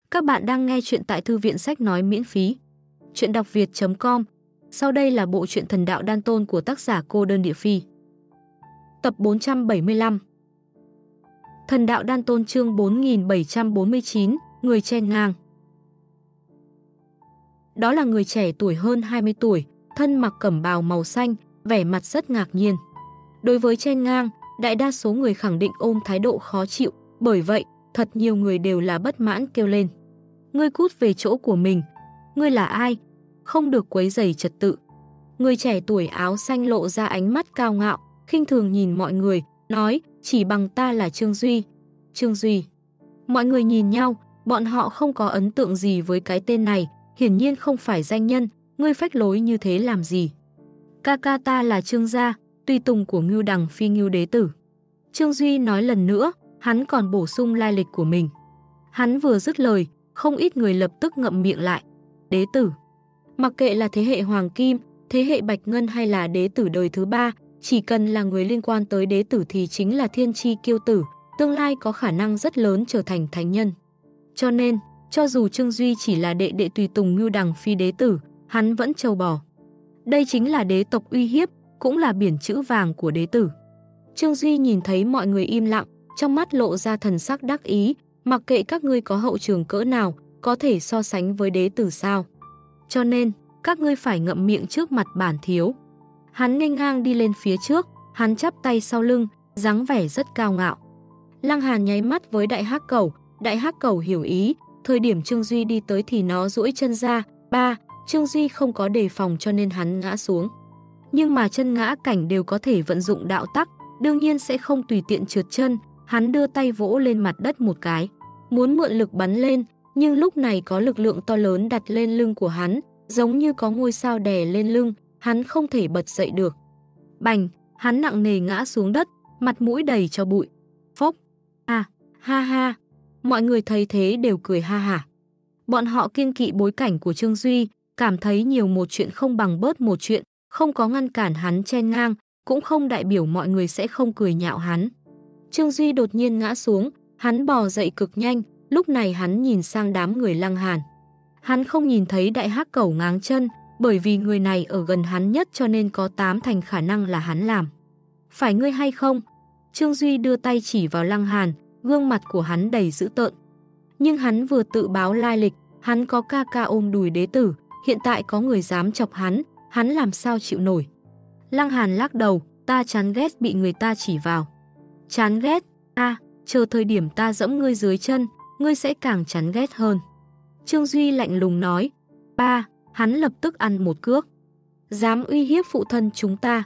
Các bạn đang nghe chuyện tại Thư viện Sách Nói miễn phí. Chuyện đọc việt.com. Sau đây là bộ truyện Thần Đạo Đan Tôn của tác giả Cô Đơn Địa Phi. Tập 475. Thần Đạo Đan Tôn chương 4749, người chen ngang. Đó là người trẻ tuổi hơn 20 tuổi, thân mặc cẩm bào màu xanh, vẻ mặt rất ngạc nhiên. Đối với chen ngang, đại đa số người khẳng định ôm thái độ khó chịu, bởi vậy, thật nhiều người đều là bất mãn kêu lên. Ngươi cút về chỗ của mình. Ngươi là ai? Không được quấy rầy trật tự. Người trẻ tuổi áo xanh lộ ra ánh mắt cao ngạo, khinh thường nhìn mọi người, nói, chỉ bằng ta là Trương Duy. Trương Duy. Mọi người nhìn nhau, bọn họ không có ấn tượng gì với cái tên này, hiển nhiên không phải danh nhân, ngươi phách lối như thế làm gì? Ca ca ta là Trương gia, tùy tùng của Ngưu Đằng Phi Ngưu đế tử. Trương Duy nói lần nữa, hắn còn bổ sung lai lịch của mình. Hắn vừa dứt lời, không ít người lập tức ngậm miệng lại. Đế tử. Mặc kệ là thế hệ Hoàng Kim, thế hệ Bạch Ngân hay là đế tử đời thứ 3, chỉ cần là người liên quan tới đế tử thì chính là thiên chi kiêu tử, tương lai có khả năng rất lớn trở thành thánh nhân. Cho nên, cho dù Trương Duy chỉ là đệ đệ tùy tùng Ngưu Đằng Phi đế tử, hắn vẫn trâu bò. Đây chính là đế tộc uy hiếp, cũng là biển chữ vàng của đế tử. Trương Duy nhìn thấy mọi người im lặng, trong mắt lộ ra thần sắc đắc ý, mặc kệ các ngươi có hậu trường cỡ nào, có thể so sánh với đế tử sao. Cho nên, các ngươi phải ngậm miệng trước mặt bản thiếu. Hắn nghênh ngang đi lên phía trước, hắn chắp tay sau lưng, dáng vẻ rất cao ngạo. Lăng Hàn nháy mắt với đại hắc cẩu hiểu ý, thời điểm Trương Duy đi tới thì nó duỗi chân ra, Trương Duy không có đề phòng cho nên hắn ngã xuống. Nhưng mà chân ngã cảnh đều có thể vận dụng đạo tắc, đương nhiên sẽ không tùy tiện trượt chân. Hắn đưa tay vỗ lên mặt đất một cái, muốn mượn lực bắn lên, nhưng lúc này có lực lượng to lớn đặt lên lưng của hắn, giống như có ngôi sao đè lên lưng, hắn không thể bật dậy được. Bành, hắn nặng nề ngã xuống đất, mặt mũi đầy cho bụi. Phốc, ha ha, mọi người thấy thế đều cười ha hả. Bọn họ kiêng kỵ bối cảnh của Trương Duy, cảm thấy nhiều một chuyện không bằng bớt một chuyện, không có ngăn cản hắn chen ngang, cũng không đại biểu mọi người sẽ không cười nhạo hắn. Trương Duy đột nhiên ngã xuống, hắn bò dậy cực nhanh, lúc này hắn nhìn sang đám người Lăng Hàn. Hắn không nhìn thấy đại hắc cẩu ngáng chân, bởi vì người này ở gần hắn nhất cho nên có 8 thành khả năng là hắn làm. Phải ngươi hay không? Trương Duy đưa tay chỉ vào Lăng Hàn, gương mặt của hắn đầy dữ tợn. Nhưng hắn vừa tự báo lai lịch, hắn có ca ca ôm đùi đế tử, hiện tại có người dám chọc hắn làm sao chịu nổi. Lăng Hàn lắc đầu, ta chán ghét bị người ta chỉ vào. Chán ghét? Chờ thời điểm ta dẫm ngươi dưới chân, ngươi sẽ càng chán ghét hơn. Trương Duy lạnh lùng nói. Hắn lập tức ăn một cước. Dám uy hiếp phụ thân chúng ta.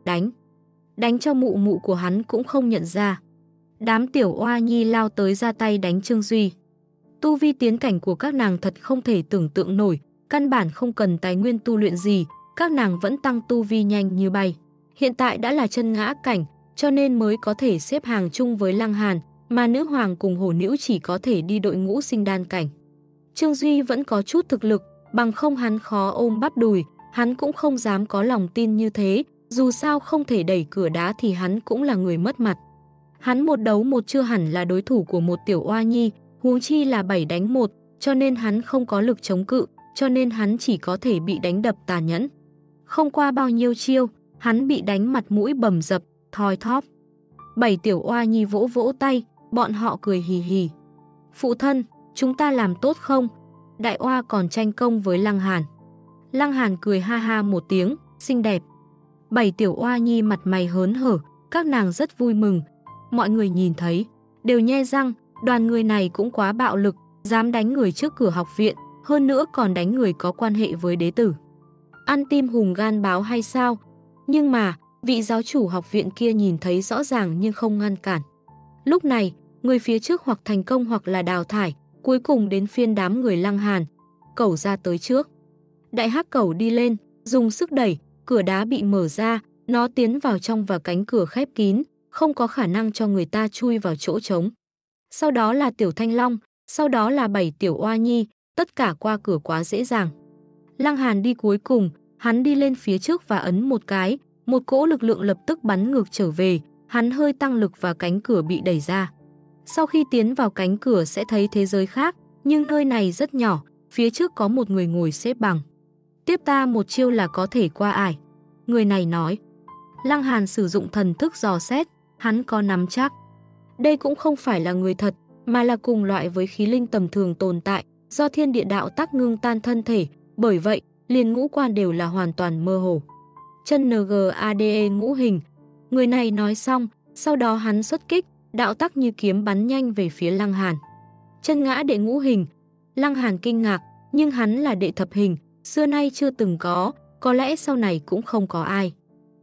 Đánh cho mụ mụ của hắn cũng không nhận ra. Đám tiểu oa nhi lao tới ra tay đánh Trương Duy. Tu vi tiến cảnh của các nàng thật không thể tưởng tượng nổi, căn bản không cần tài nguyên tu luyện gì, các nàng vẫn tăng tu vi nhanh như bay. Hiện tại đã là chân ngã cảnh, cho nên mới có thể xếp hàng chung với Lăng Hàn, mà nữ hoàng cùng hổ nữ chỉ có thể đi đội ngũ sinh đan cảnh. Trương Duy vẫn có chút thực lực, bằng không hắn khó ôm bắp đùi, hắn cũng không dám có lòng tin như thế, dù sao không thể đẩy cửa đá thì hắn cũng là người mất mặt. Hắn một đấu một chưa hẳn là đối thủ của một tiểu oa nhi, huống chi là 7 đánh 1, cho nên hắn không có lực chống cự, cho nên hắn chỉ có thể bị đánh đập tàn nhẫn. Không qua bao nhiêu chiêu, hắn bị đánh mặt mũi bầm dập, thoi thóp. 7 tiểu oa nhi vỗ vỗ tay, bọn họ cười hì hì. Phụ thân, chúng ta làm tốt không? Đại oa còn tranh công với Lăng Hàn. Lăng Hàn cười ha ha một tiếng, xinh đẹp. 7 tiểu oa nhi mặt mày hớn hở, các nàng rất vui mừng. Mọi người nhìn thấy, đều nhe răng, đoàn người này cũng quá bạo lực, dám đánh người trước cửa học viện, hơn nữa còn đánh người có quan hệ với đế tử. Ăn tim hùng gan báo hay sao? Nhưng mà, vị giáo chủ học viện kia nhìn thấy rõ ràng nhưng không ngăn cản. Lúc này, người phía trước hoặc thành công hoặc là đào thải, cuối cùng đến phiên đám người Lăng Hàn. Cẩu ra tới trước. Đại hắc cẩu đi lên, dùng sức đẩy, cửa đá bị mở ra, nó tiến vào trong và cánh cửa khép kín, không có khả năng cho người ta chui vào chỗ trống. Sau đó là tiểu thanh long, sau đó là 7 tiểu oa nhi, tất cả qua cửa quá dễ dàng. Lăng Hàn đi cuối cùng, hắn đi lên phía trước và ấn một cái, một cỗ lực lượng lập tức bắn ngược trở về, hắn hơi tăng lực và cánh cửa bị đẩy ra. Sau khi tiến vào cánh cửa sẽ thấy thế giới khác, Nhưng nơi này rất nhỏ, phía trước có một người ngồi xếp bằng. Tiếp ta một chiêu là có thể qua ải. Người này nói. Lăng Hàn sử dụng thần thức dò xét, hắn có nắm chắc. Đây cũng không phải là người thật, mà là cùng loại với khí linh tầm thường tồn tại, do thiên địa đạo tắc ngưng tan thân thể, bởi vậy, liền ngũ quan đều là hoàn toàn mơ hồ. Chân NGADE ngũ hình. Người này nói xong, sau đó hắn xuất kích, đạo tắc như kiếm bắn nhanh về phía Lăng Hàn. Chân ngã đệ ngũ hình. Lăng Hàn kinh ngạc, nhưng hắn là đệ thập hình, xưa nay chưa từng có lẽ sau này cũng không có ai.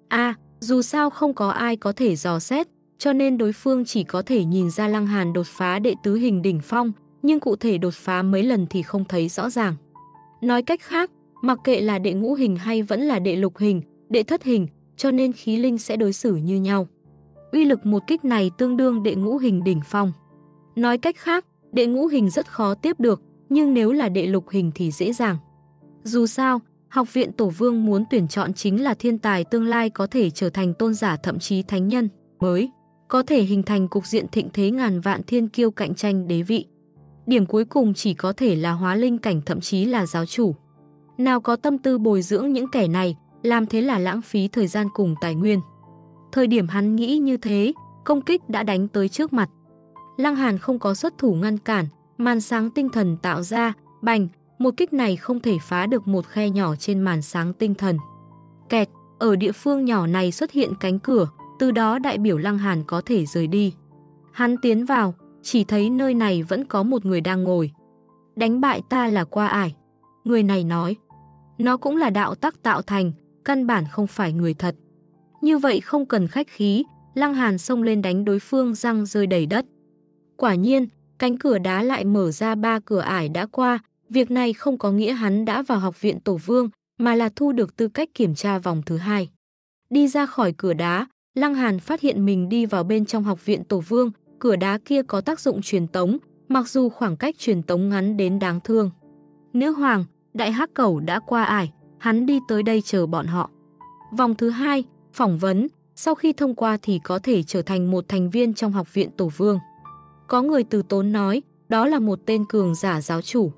Dù sao không có ai có thể dò xét, cho nên đối phương chỉ có thể nhìn ra Lăng Hàn đột phá đệ tứ hình đỉnh phong, nhưng cụ thể đột phá mấy lần thì không thấy rõ ràng. Nói cách khác, mặc kệ là đệ ngũ hình hay vẫn là đệ lục hình, đệ thất hình, cho nên khí linh sẽ đối xử như nhau. Uy lực một kích này tương đương đệ ngũ hình đỉnh phong. Nói cách khác, đệ ngũ hình rất khó tiếp được, nhưng nếu là đệ lục hình thì dễ dàng. Dù sao, Học viện Tổ Vương muốn tuyển chọn chính là thiên tài tương lai có thể trở thành tôn giả thậm chí thánh nhân mới, có thể hình thành cục diện thịnh thế ngàn vạn thiên kiêu cạnh tranh đế vị. Điểm cuối cùng chỉ có thể là hóa linh cảnh thậm chí là giáo chủ. Nào có tâm tư bồi dưỡng những kẻ này, làm thế là lãng phí thời gian cùng tài nguyên. Thời điểm hắn nghĩ như thế, công kích đã đánh tới trước mặt. Lăng Hàn không có xuất thủ ngăn cản, màn sáng tinh thần tạo ra, bành, một kích này không thể phá được một khe nhỏ trên màn sáng tinh thần. Kẹt, ở địa phương nhỏ này xuất hiện cánh cửa, từ đó đại biểu Lăng Hàn có thể rời đi. Hắn tiến vào, chỉ thấy nơi này vẫn có một người đang ngồi. Đánh bại ta là qua ải. Người này nói. Nó cũng là đạo tắc tạo thành, căn bản không phải người thật. Như vậy không cần khách khí, Lăng Hàn xông lên đánh đối phương răng rơi đầy đất. Quả nhiên, cánh cửa đá lại mở ra 3 cửa ải đã qua. Việc này không có nghĩa hắn đã vào Học viện Tổ Vương, mà là thu được tư cách kiểm tra vòng thứ 2. Đi ra khỏi cửa đá, Lăng Hàn phát hiện mình đi vào bên trong Học viện Tổ Vương, cửa đá kia có tác dụng truyền tống, mặc dù khoảng cách truyền tống ngắn đến đáng thương. Nữ hoàng, đại hắc cẩu đã qua ải, hắn đi tới đây chờ bọn họ. Vòng thứ 2, phỏng vấn, sau khi thông qua thì có thể trở thành một thành viên trong Học viện Tổ Vương. Có người từ tốn nói, đó là một tên cường giả giáo chủ.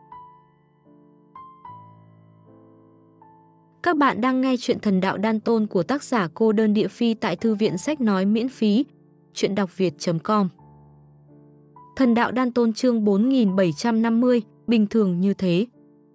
Các bạn đang nghe chuyện Thần Đạo Đan Tôn của tác giả Cô Đơn Địa Phi tại Thư viện Sách Nói miễn phí, chuyện đọc việt.com. Thần Đạo Đan Tôn chương 4750, bình thường như thế.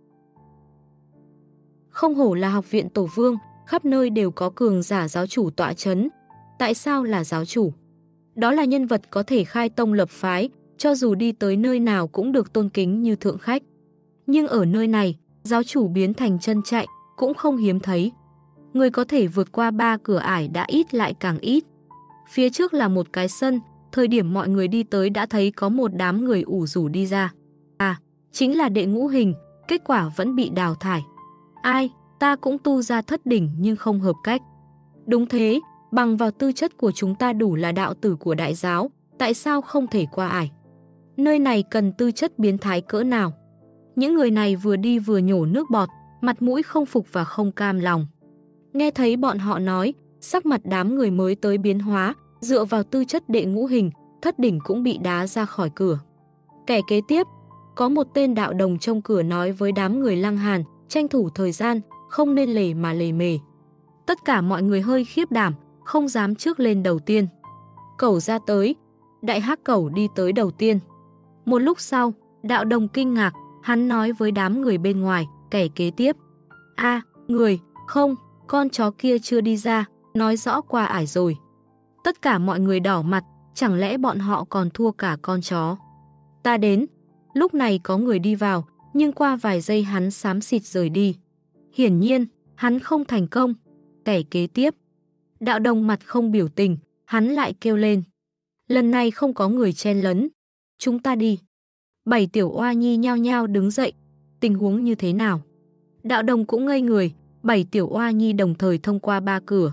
Không hổ là Học viện Tổ Vương, khắp nơi đều có cường giả giáo chủ tọa chấn. Tại sao là giáo chủ? Đó là nhân vật có thể khai tông lập phái, cho dù đi tới nơi nào cũng được tôn kính như thượng khách. Nhưng ở nơi này, giáo chủ biến thành chân chạy, cũng không hiếm thấy. Người có thể vượt qua 3 cửa ải đã ít lại càng ít. Phía trước là một cái sân, thời điểm mọi người đi tới đã thấy có một đám người ủ rủ đi ra. Chính là đệ ngũ hình, kết quả vẫn bị đào thải. Ai, ta cũng tu ra thất đỉnh nhưng không hợp cách. Đúng thế, bằng vào tư chất của chúng ta đủ là đạo tử của đại giáo, tại sao không thể qua ải? Nơi này cần tư chất biến thái cỡ nào? Những người này vừa đi vừa nhổ nước bọt, mặt mũi không phục và không cam lòng. Nghe thấy bọn họ nói, sắc mặt đám người mới tới biến hóa, dựa vào tư chất đệ ngũ hình, thất đỉnh cũng bị đá ra khỏi cửa. Kẻ kế tiếp, có một tên đạo đồng trong cửa nói với đám người Lăng Hàn, tranh thủ thời gian, không nên lề mà lề mề. Tất cả mọi người hơi khiếp đảm, không dám trước lên đầu tiên. Cẩu ra tới, đại hắc cẩu đi tới đầu tiên. Một lúc sau, đạo đồng kinh ngạc, hắn nói với đám người bên ngoài, kẻ kế tiếp. Người, không, con chó kia chưa đi ra, nói rõ qua ải rồi. Tất cả mọi người đỏ mặt, chẳng lẽ bọn họ còn thua cả con chó. Ta đến. Lúc này có người đi vào, nhưng qua vài giây hắn xám xịt rời đi. Hiển nhiên, hắn không thành công. Kẻ kế tiếp. Đạo đồng mặt không biểu tình, hắn lại kêu lên. Lần này không có người chen lấn. Chúng ta đi. 7 tiểu oa nhi nhao nhao đứng dậy. Tình huống như thế nào? Đạo đồng cũng ngây người, 7 tiểu oa nhi đồng thời thông qua 3 cửa.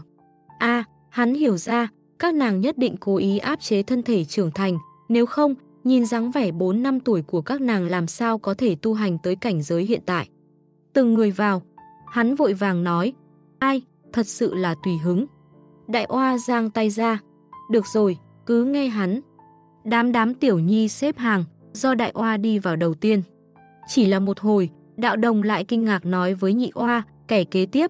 Hắn hiểu ra, các nàng nhất định cố ý áp chế thân thể trưởng thành, nếu không, nhìn dáng vẻ 4 năm tuổi của các nàng làm sao có thể tu hành tới cảnh giới hiện tại. Từng người vào, hắn vội vàng nói, thật sự là tùy hứng. Đại oa giang tay ra, được rồi, cứ nghe hắn. Đám tiểu nhi xếp hàng, do đại oa đi vào đầu tiên. Chỉ là một hồi, đạo đồng lại kinh ngạc nói với nhị oa, kẻ kế tiếp,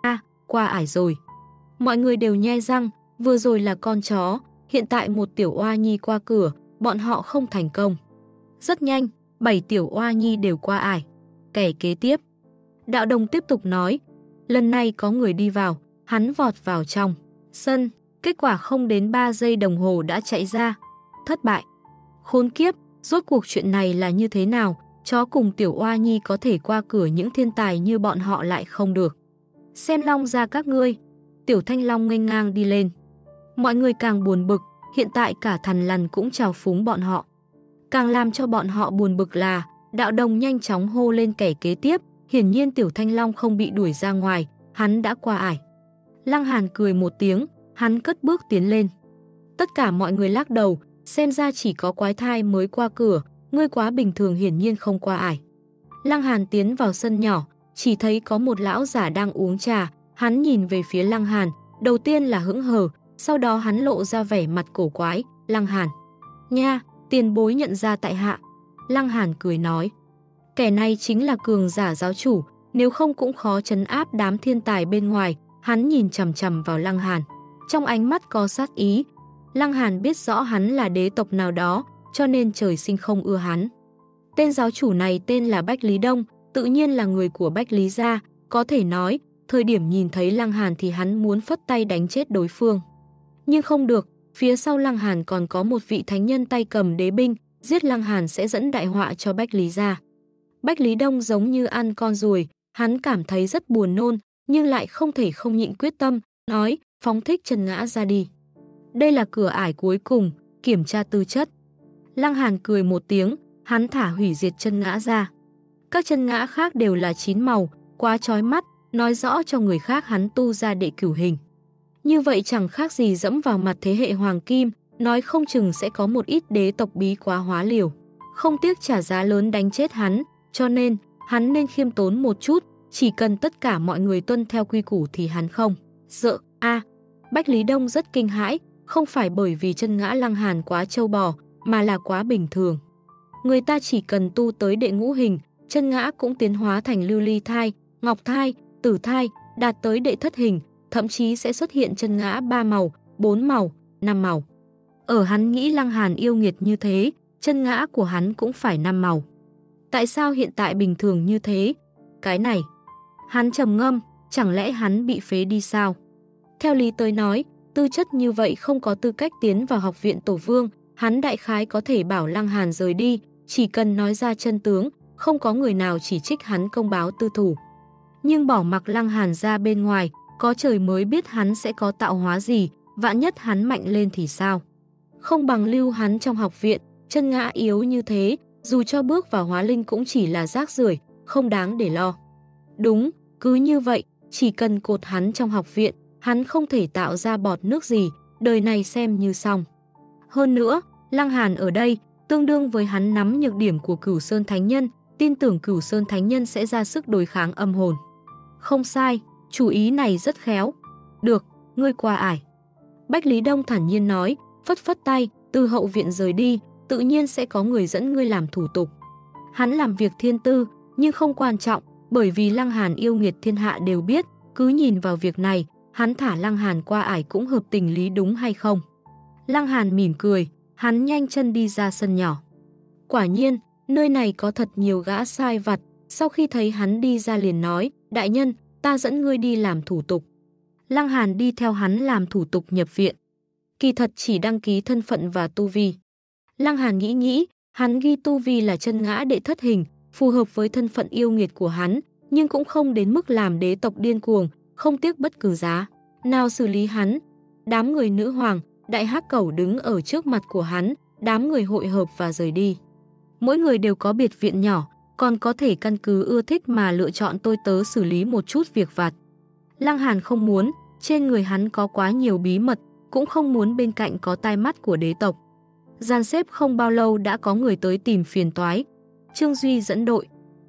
qua ải rồi. Mọi người đều nhe răng, vừa rồi là con chó, hiện tại một tiểu oa nhi qua cửa, bọn họ không thành công. Rất nhanh, 7 tiểu oa nhi đều qua ải. Kẻ kế tiếp. Đạo đồng tiếp tục nói, lần này có người đi vào, hắn vọt vào trong sân, kết quả không đến 3 giây đồng hồ đã chạy ra. Thất bại. Khốn kiếp, rốt cuộc chuyện này là như thế nào? Chó cùng tiểu oa nhi có thể qua cửa, những thiên tài như bọn họ lại không được. Xem long ra các ngươi. Tiểu thanh long nghênh ngang đi lên. Mọi người càng buồn bực, hiện tại cả thằn lằn cũng trào phúng bọn họ. Càng làm cho bọn họ buồn bực là đạo đồng nhanh chóng hô lên kẻ kế tiếp, hiển nhiên tiểu thanh long không bị đuổi ra ngoài, hắn đã qua ải. Lăng Hàn cười một tiếng, hắn cất bước tiến lên. Tất cả mọi người lắc đầu, xem ra chỉ có quái thai mới qua cửa, ngươi quá bình thường, hiển nhiên không qua ải. Lăng Hàn tiến vào sân nhỏ, chỉ thấy có một lão giả đang uống trà, hắn nhìn về phía Lăng Hàn, đầu tiên là hững hờ, sau đó hắn lộ ra vẻ mặt cổ quái, Lăng Hàn. Nha, tiền bối nhận ra tại hạ. Lăng Hàn cười nói, kẻ này chính là cường giả giáo chủ, nếu không cũng khó trấn áp đám thiên tài bên ngoài. Hắn nhìn chằm chằm vào Lăng Hàn, trong ánh mắt có sát ý. Lăng Hàn biết rõ hắn là đế tộc nào đó, cho nên trời sinh không ưa hắn. Tên giáo chủ này tên là Bách Lý Đông, tự nhiên là người của Bách Lý gia, có thể nói, thời điểm nhìn thấy Lăng Hàn thì hắn muốn phất tay đánh chết đối phương. Nhưng không được, phía sau Lăng Hàn còn có một vị thánh nhân tay cầm đế binh, giết Lăng Hàn sẽ dẫn đại họa cho Bách Lý gia. Bách Lý Đông giống như ăn con ruồi, hắn cảm thấy rất buồn nôn, nhưng lại không thể không nhịn quyết tâm, nói, phóng thích chân ngã ra đi. Đây là cửa ải cuối cùng, kiểm tra tư chất. Lăng Hàn cười một tiếng, hắn thả hủy diệt chân ngã ra. Các chân ngã khác đều là 9 màu, quá chói mắt, nói rõ cho người khác hắn tu ra đệ cửu hình. Như vậy chẳng khác gì dẫm vào mặt thế hệ hoàng kim, nói không chừng sẽ có một ít đế tộc bí quá hóa liều. Không tiếc trả giá lớn đánh chết hắn, cho nên hắn nên khiêm tốn một chút, chỉ cần tất cả mọi người tuân theo quy củ thì hắn không sợ. Bách Lý Đông rất kinh hãi, không phải bởi vì chân ngã Lăng Hàn quá trâu bò, mà là quá bình thường. Người ta chỉ cần tu tới đệ ngũ hình, chân ngã cũng tiến hóa thành lưu ly thai, ngọc thai, tử thai, đạt tới đệ thất hình, thậm chí sẽ xuất hiện chân ngã 3 màu, 4 màu, 5 màu. Ở hắn nghĩ Lăng Hàn yêu nghiệt như thế, chân ngã của hắn cũng phải 5 màu. Tại sao hiện tại bình thường như thế? Cái này, hắn trầm ngâm, chẳng lẽ hắn bị phế đi sao? Theo lý tới nói, tư chất như vậy không có tư cách tiến vào học viện Tổ Vương, hắn đại khái có thể bảo Lăng Hàn rời đi, chỉ cần nói ra chân tướng, không có người nào chỉ trích hắn công báo tư thủ. Nhưng bỏ mặc Lăng Hàn ra bên ngoài, có trời mới biết hắn sẽ có tạo hóa gì, vạn nhất hắn mạnh lên thì sao? Không bằng lưu hắn trong học viện, chân ngã yếu như thế, dù cho bước vào hóa linh cũng chỉ là rác rưởi, không đáng để lo. Đúng, cứ như vậy, chỉ cần cột hắn trong học viện, hắn không thể tạo ra bọt nước gì, đời này xem như xong. Hơn nữa, Lăng Hàn ở đây, tương đương với hắn nắm nhược điểm của Cửu Sơn Thánh Nhân, tin tưởng Cửu Sơn Thánh Nhân sẽ ra sức đối kháng âm hồn. Không sai, chủ ý này rất khéo. Được, ngươi qua ải. Bách Lý Đông thản nhiên nói, phất phất tay, từ hậu viện rời đi, tự nhiên sẽ có người dẫn ngươi làm thủ tục. Hắn làm việc thiên tư, nhưng không quan trọng, bởi vì Lăng Hàn yêu nghiệt thiên hạ đều biết, cứ nhìn vào việc này, hắn thả Lăng Hàn qua ải cũng hợp tình lý đúng hay không? Lăng Hàn mỉm cười, hắn nhanh chân đi ra sân nhỏ. Quả nhiên, nơi này có thật nhiều gã sai vặt, sau khi thấy hắn đi ra liền nói, đại nhân, ta dẫn ngươi đi làm thủ tục. Lăng Hàn đi theo hắn làm thủ tục nhập viện. Kỳ thật chỉ đăng ký thân phận và tu vi. Lăng Hàn nghĩ, hắn ghi tu vi là chân ngã đệ thất hình, phù hợp với thân phận yêu nghiệt của hắn, nhưng cũng không đến mức làm đế tộc điên cuồng, không tiếc bất cứ giá nào xử lý hắn. Đám người nữ hoàng, đại hắc cẩu đứng ở trước mặt của hắn, đám người hội hợp và rời đi. Mỗi người đều có biệt viện nhỏ, còn có thể căn cứ ưa thích mà lựa chọn tôi tớ xử lý một chút việc vặt. Lăng Hàn không muốn, trên người hắn có quá nhiều bí mật, cũng không muốn bên cạnh có tai mắt của đế tộc. Dàn xếp không bao lâu đã có người tới tìm phiền toái. Trương Duy dẫn đội.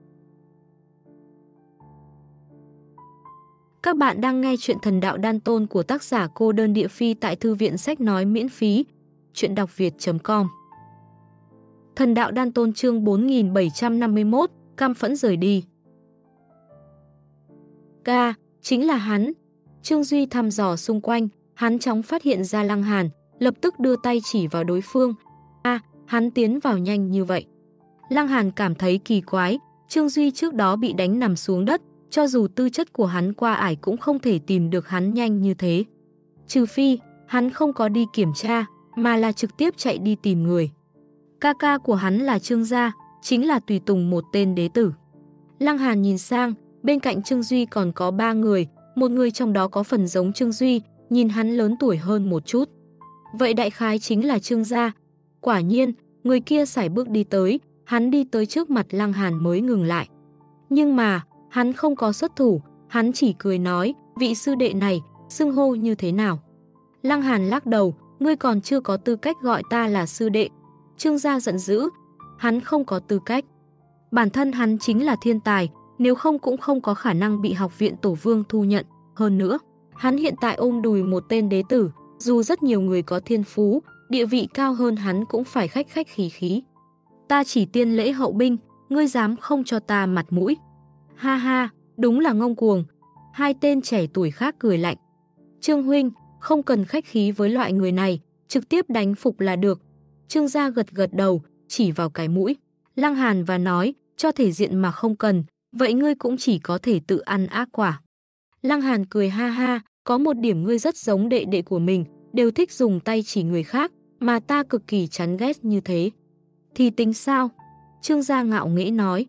Các bạn đang nghe chuyện Thần Đạo Đan Tôn của tác giả Cô Đơn Địa Phi tại thư viện sách nói miễn phí. Chuyện đọc việt.com Thần đạo đan tôn chương 4751, căm phẫn rời đi. Ca, chính là hắn. Trương Duy thăm dò xung quanh, hắn chóng phát hiện ra Lăng Hàn, lập tức đưa tay chỉ vào đối phương. Hắn tiến vào nhanh như vậy. Lăng Hàn cảm thấy kỳ quái, Trương Duy trước đó bị đánh nằm xuống đất, cho dù tư chất của hắn qua ải cũng không thể tìm được hắn nhanh như thế. Trừ phi, hắn không có đi kiểm tra, mà là trực tiếp chạy đi tìm người. Ca của hắn là Trương gia, chính là tùy tùng một tên đế tử. Lăng Hàn nhìn sang, bên cạnh Trương Duy còn có 3 người, một người trong đó có phần giống Trương Duy, nhìn hắn lớn tuổi hơn một chút. Vậy đại khái chính là Trương gia. Quả nhiên, người kia sải bước đi tới, hắn đi tới trước mặt Lăng Hàn mới ngừng lại. Nhưng mà, hắn không có xuất thủ, hắn chỉ cười nói, vị sư đệ này, xưng hô như thế nào? Lăng Hàn lắc đầu, ngươi còn chưa có tư cách gọi ta là sư đệ. Trương gia giận dữ, hắn không có tư cách. Bản thân hắn chính là thiên tài, nếu không cũng không có khả năng bị học viện tổ vương thu nhận. Hơn nữa, hắn hiện tại ôm đùi một tên đế tử, dù rất nhiều người có thiên phú, địa vị cao hơn hắn cũng phải khách khí khí. Ta chỉ tiên lễ hậu binh, ngươi dám không cho ta mặt mũi. Ha ha, đúng là ngông cuồng. Hai tên trẻ tuổi khác cười lạnh. Trương huynh, không cần khách khí với loại người này, trực tiếp đánh phục là được. Trương gia gật đầu, chỉ vào cái mũi. Lăng Hàn và nói, cho thể diện mà không cần, vậy ngươi cũng chỉ có thể tự ăn ác quả. Lăng Hàn cười ha ha, có một điểm ngươi rất giống đệ đệ của mình, đều thích dùng tay chỉ người khác, mà ta cực kỳ chán ghét như thế. Thì tính sao? Trương gia ngạo nghễ nói.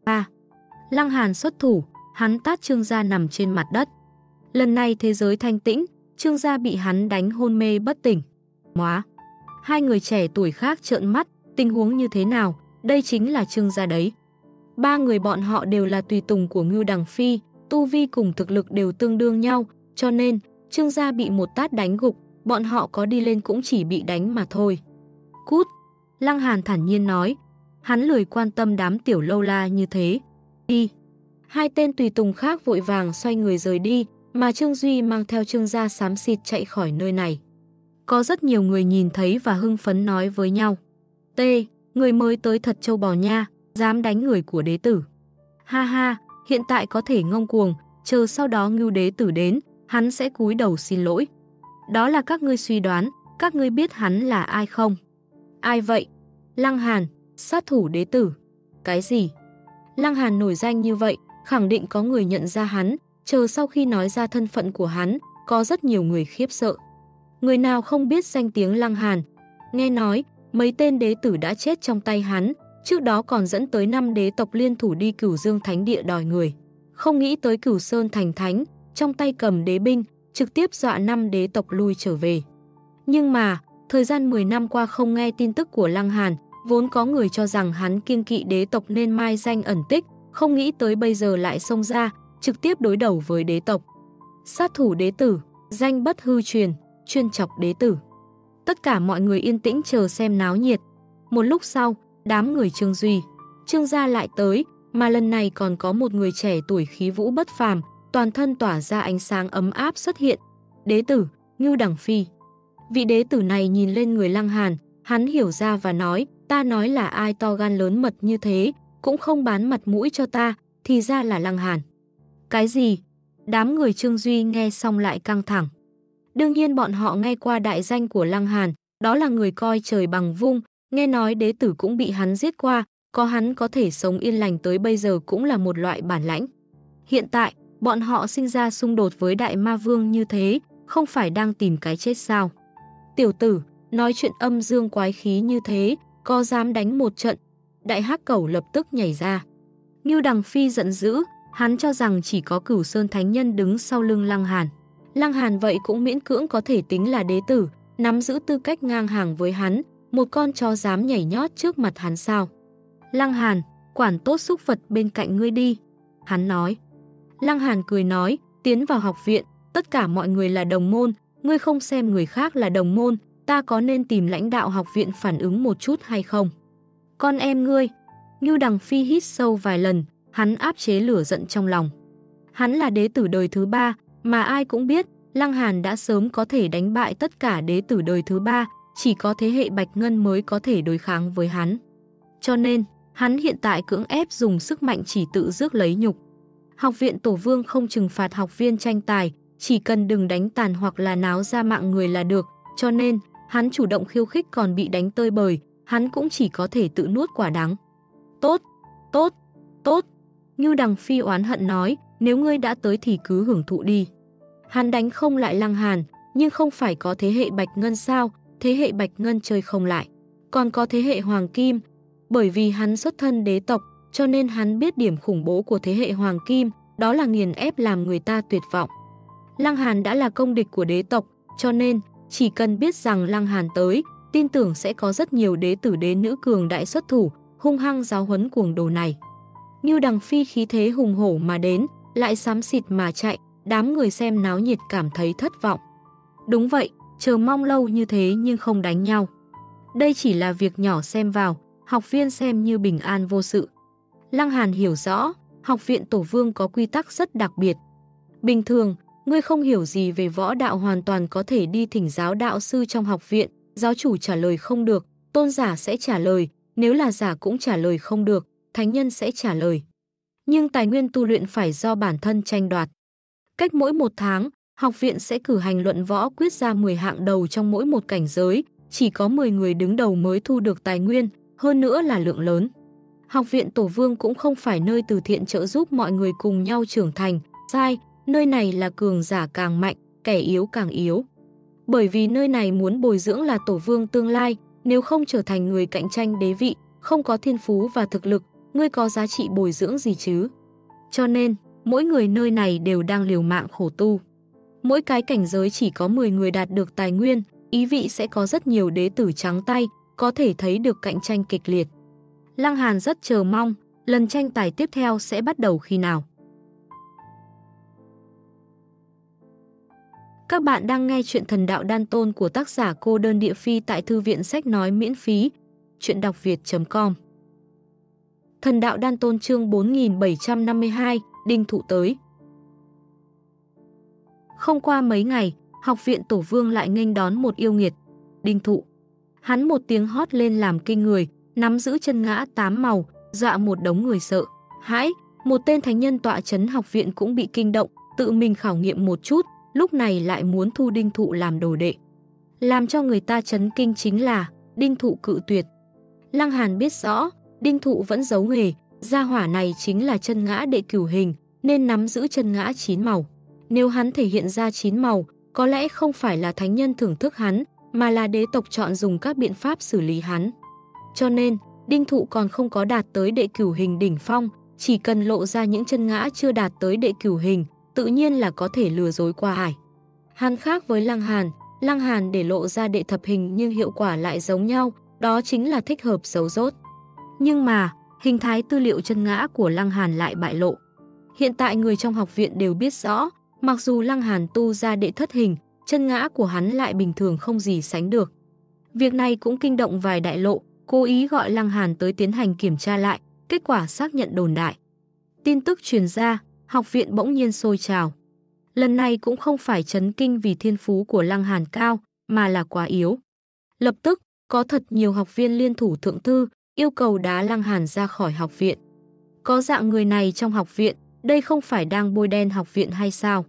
Lăng Hàn xuất thủ, hắn tát Trương gia nằm trên mặt đất. Lần này thế giới thanh tĩnh, Trương gia bị hắn đánh hôn mê bất tỉnh. Móa! Hai người trẻ tuổi khác trợn mắt, tình huống như thế nào, đây chính là Trương gia đấy. 3 người bọn họ đều là tùy tùng của Ngưu Đằng Phi, tu vi cùng thực lực đều tương đương nhau, cho nên Trương gia bị một tát đánh gục, bọn họ có đi lên cũng chỉ bị đánh mà thôi. Cút! Lăng Hàn thản nhiên nói, hắn lười quan tâm đám tiểu lâu la như thế. Đi! Hai tên tùy tùng khác vội vàng xoay người rời đi, mà Trương Duy mang theo Trương gia xám xịt chạy khỏi nơi này. Có rất nhiều người nhìn thấy và hưng phấn nói với nhau. Người mới tới thật trâu bò nha, dám đánh người của đế tử. Ha ha, hiện tại có thể ngông cuồng, chờ sau đó Ngưu đế tử đến, hắn sẽ cúi đầu xin lỗi. Đó là các ngươi suy đoán, các ngươi biết hắn là ai không? Ai vậy? Lăng Hàn, sát thủ đế tử. Cái gì? Lăng Hàn nổi danh như vậy, khẳng định có người nhận ra hắn, chờ sau khi nói ra thân phận của hắn, có rất nhiều người khiếp sợ. Người nào không biết danh tiếng Lăng Hàn? Nghe nói, mấy tên đế tử đã chết trong tay hắn, trước đó còn dẫn tới 5 đế tộc liên thủ đi Cửu Dương Thánh Địa đòi người. Không nghĩ tới Cửu Sơn thành thánh, trong tay cầm đế binh, trực tiếp dọa 5 đế tộc lui trở về. Nhưng mà, thời gian 10 năm qua không nghe tin tức của Lăng Hàn, vốn có người cho rằng hắn kiêng kỵ đế tộc nên mai danh ẩn tích, không nghĩ tới bây giờ lại xông ra, trực tiếp đối đầu với đế tộc. Sát thủ đế tử, danh bất hư truyền, chuyên chọc đế tử. Tất cả mọi người yên tĩnh chờ xem náo nhiệt. Một lúc sau, đám người Trương Duy, Trương gia lại tới, mà lần này còn có một người trẻ tuổi khí vũ bất phàm, toàn thân tỏa ra ánh sáng ấm áp xuất hiện. Đế tử, Ngưu Đằng Phi. Vị đế tử này nhìn lên người Lăng Hàn, hắn hiểu ra và nói, ta nói là ai to gan lớn mật như thế, cũng không bán mặt mũi cho ta, thì ra là Lăng Hàn. Cái gì? Đám người Trương Duy nghe xong lại căng thẳng. Đương nhiên bọn họ nghe qua đại danh của Lăng Hàn, đó là người coi trời bằng vung, nghe nói đế tử cũng bị hắn giết qua, có hắn có thể sống yên lành tới bây giờ cũng là một loại bản lãnh. Hiện tại, bọn họ sinh ra xung đột với đại ma vương như thế, không phải đang tìm cái chết sao? Tiểu tử, nói chuyện âm dương quái khí như thế, có dám đánh một trận? Đại hắc cẩu lập tức nhảy ra. Ngưu Đằng Phi giận dữ, hắn cho rằng chỉ có Cửu Sơn Thánh Nhân đứng sau lưng Lăng Hàn. Lăng Hàn vậy cũng miễn cưỡng có thể tính là đế tử, nắm giữ tư cách ngang hàng với hắn, một con chó dám nhảy nhót trước mặt hắn sao? Lăng Hàn, quản tốt súc vật bên cạnh ngươi đi. Hắn nói. Lăng Hàn cười nói, tiến vào học viện, tất cả mọi người là đồng môn, ngươi không xem người khác là đồng môn, ta có nên tìm lãnh đạo học viện phản ứng một chút hay không? Con em ngươi. Ngưu Đằng Phi hít sâu vài lần, hắn áp chế lửa giận trong lòng. Hắn là đế tử đời thứ 3, mà ai cũng biết, Lăng Hàn đã sớm có thể đánh bại tất cả đế tử đời thứ 3, chỉ có thế hệ Bạch Ngân mới có thể đối kháng với hắn. Cho nên, hắn hiện tại cưỡng ép dùng sức mạnh chỉ tự rước lấy nhục. Học viện Tổ Vương không trừng phạt học viên tranh tài, chỉ cần đừng đánh tàn hoặc là náo ra mạng người là được, cho nên hắn chủ động khiêu khích còn bị đánh tơi bời, hắn cũng chỉ có thể tự nuốt quả đắng. Tốt, tốt, tốt. Ngưu Đằng Phi oán hận nói, nếu ngươi đã tới thì cứ hưởng thụ đi. Hắn đánh không lại Lăng Hàn, nhưng không phải có thế hệ Bạch Ngân sao, thế hệ Bạch Ngân chơi không lại. Còn có thế hệ Hoàng Kim, bởi vì hắn xuất thân đế tộc, cho nên hắn biết điểm khủng bố của thế hệ Hoàng Kim, đó là nghiền ép làm người ta tuyệt vọng. Lăng Hàn đã là công địch của đế tộc, cho nên chỉ cần biết rằng Lăng Hàn tới, tin tưởng sẽ có rất nhiều đế tử đế nữ cường đại xuất thủ, hung hăng giáo huấn cuồng đồ này. Ngưu Đằng Phi khí thế hùng hổ mà đến, lại xám xịt mà chạy, đám người xem náo nhiệt cảm thấy thất vọng. Đúng vậy, chờ mong lâu như thế nhưng không đánh nhau. Đây chỉ là việc nhỏ xem vào, học viên xem như bình an vô sự. Lăng Hàn hiểu rõ, học viện Tổ Vương có quy tắc rất đặc biệt. Bình thường, ngươi không hiểu gì về võ đạo hoàn toàn có thể đi thỉnh giáo đạo sư trong học viện, giáo chủ trả lời không được, tôn giả sẽ trả lời, nếu là giả cũng trả lời không được, thánh nhân sẽ trả lời. Nhưng tài nguyên tu luyện phải do bản thân tranh đoạt. Cách mỗi 1 tháng, học viện sẽ cử hành luận võ quyết ra 10 hạng đầu trong mỗi một cảnh giới, chỉ có 10 người đứng đầu mới thu được tài nguyên, hơn nữa là lượng lớn. Học viện Tổ Vương cũng không phải nơi từ thiện trợ giúp mọi người cùng nhau trưởng thành, sai, nơi này là cường giả càng mạnh, kẻ yếu càng yếu. Bởi vì nơi này muốn bồi dưỡng là Tổ Vương tương lai, nếu không trở thành người cạnh tranh đế vị, không có thiên phú và thực lực, ngươi có giá trị bồi dưỡng gì chứ? Cho nên, mỗi người nơi này đều đang liều mạng khổ tu. Mỗi cái cảnh giới chỉ có 10 người đạt được tài nguyên, ý vị sẽ có rất nhiều đế tử trắng tay, có thể thấy được cạnh tranh kịch liệt. Lăng Hàn rất chờ mong, lần tranh tài tiếp theo sẽ bắt đầu khi nào. Các bạn đang nghe chuyện Thần Đạo Đan Tôn của tác giả Cô Đơn Địa Phi tại Thư viện Sách Nói miễn phí, chuyện đọc việt.com. Thần Đạo Đan Tôn chương 4752, Đinh Thụ tới. Không qua mấy ngày, học viện Tổ Vương lại nghênh đón một yêu nghiệt, Đinh Thụ. Hắn một tiếng hót lên làm kinh người, nắm giữ chân ngã 8 màu, dọa một đống người sợ hãi. Một tên thánh nhân tọa trấn học viện cũng bị kinh động, tự mình khảo nghiệm một chút, lúc này lại muốn thu Đinh Thụ làm đồ đệ. Làm cho người ta chấn kinh chính là Đinh Thụ cự tuyệt. Lăng Hàn biết rõ, Đinh Thụ vẫn giấu nghề, gia hỏa này chính là chân ngã đệ cửu hình, nên nắm giữ chân ngã 9 màu. Nếu hắn thể hiện ra 9 màu, có lẽ không phải là thánh nhân thưởng thức hắn, mà là đế tộc chọn dùng các biện pháp xử lý hắn. Cho nên, Đinh Thụ còn không có đạt tới đệ cửu hình đỉnh phong, chỉ cần lộ ra những chân ngã chưa đạt tới đệ cửu hình, tự nhiên là có thể lừa dối qua ải. Hắn khác với Lăng Hàn để lộ ra đệ thập hình nhưng hiệu quả lại giống nhau, đó chính là thích hợp giấu rốt. Nhưng mà, hình thái tư liệu chân ngã của Lăng Hàn lại bại lộ. Hiện tại người trong học viện đều biết rõ, mặc dù Lăng Hàn tu ra đệ thất hình, chân ngã của hắn lại bình thường không gì sánh được. Việc này cũng kinh động vài đại lộ, cố ý gọi Lăng Hàn tới tiến hành kiểm tra lại, kết quả xác nhận đồn đại. Tin tức truyền ra, học viện bỗng nhiên sôi trào. Lần này cũng không phải chấn kinh vì thiên phú của Lăng Hàn cao, mà là quá yếu. Lập tức, có thật nhiều học viên liên thủ thượng thư, yêu cầu đá Lăng Hàn ra khỏi học viện. Có dạng người này trong học viện, đây không phải đang bôi đen học viện hay sao?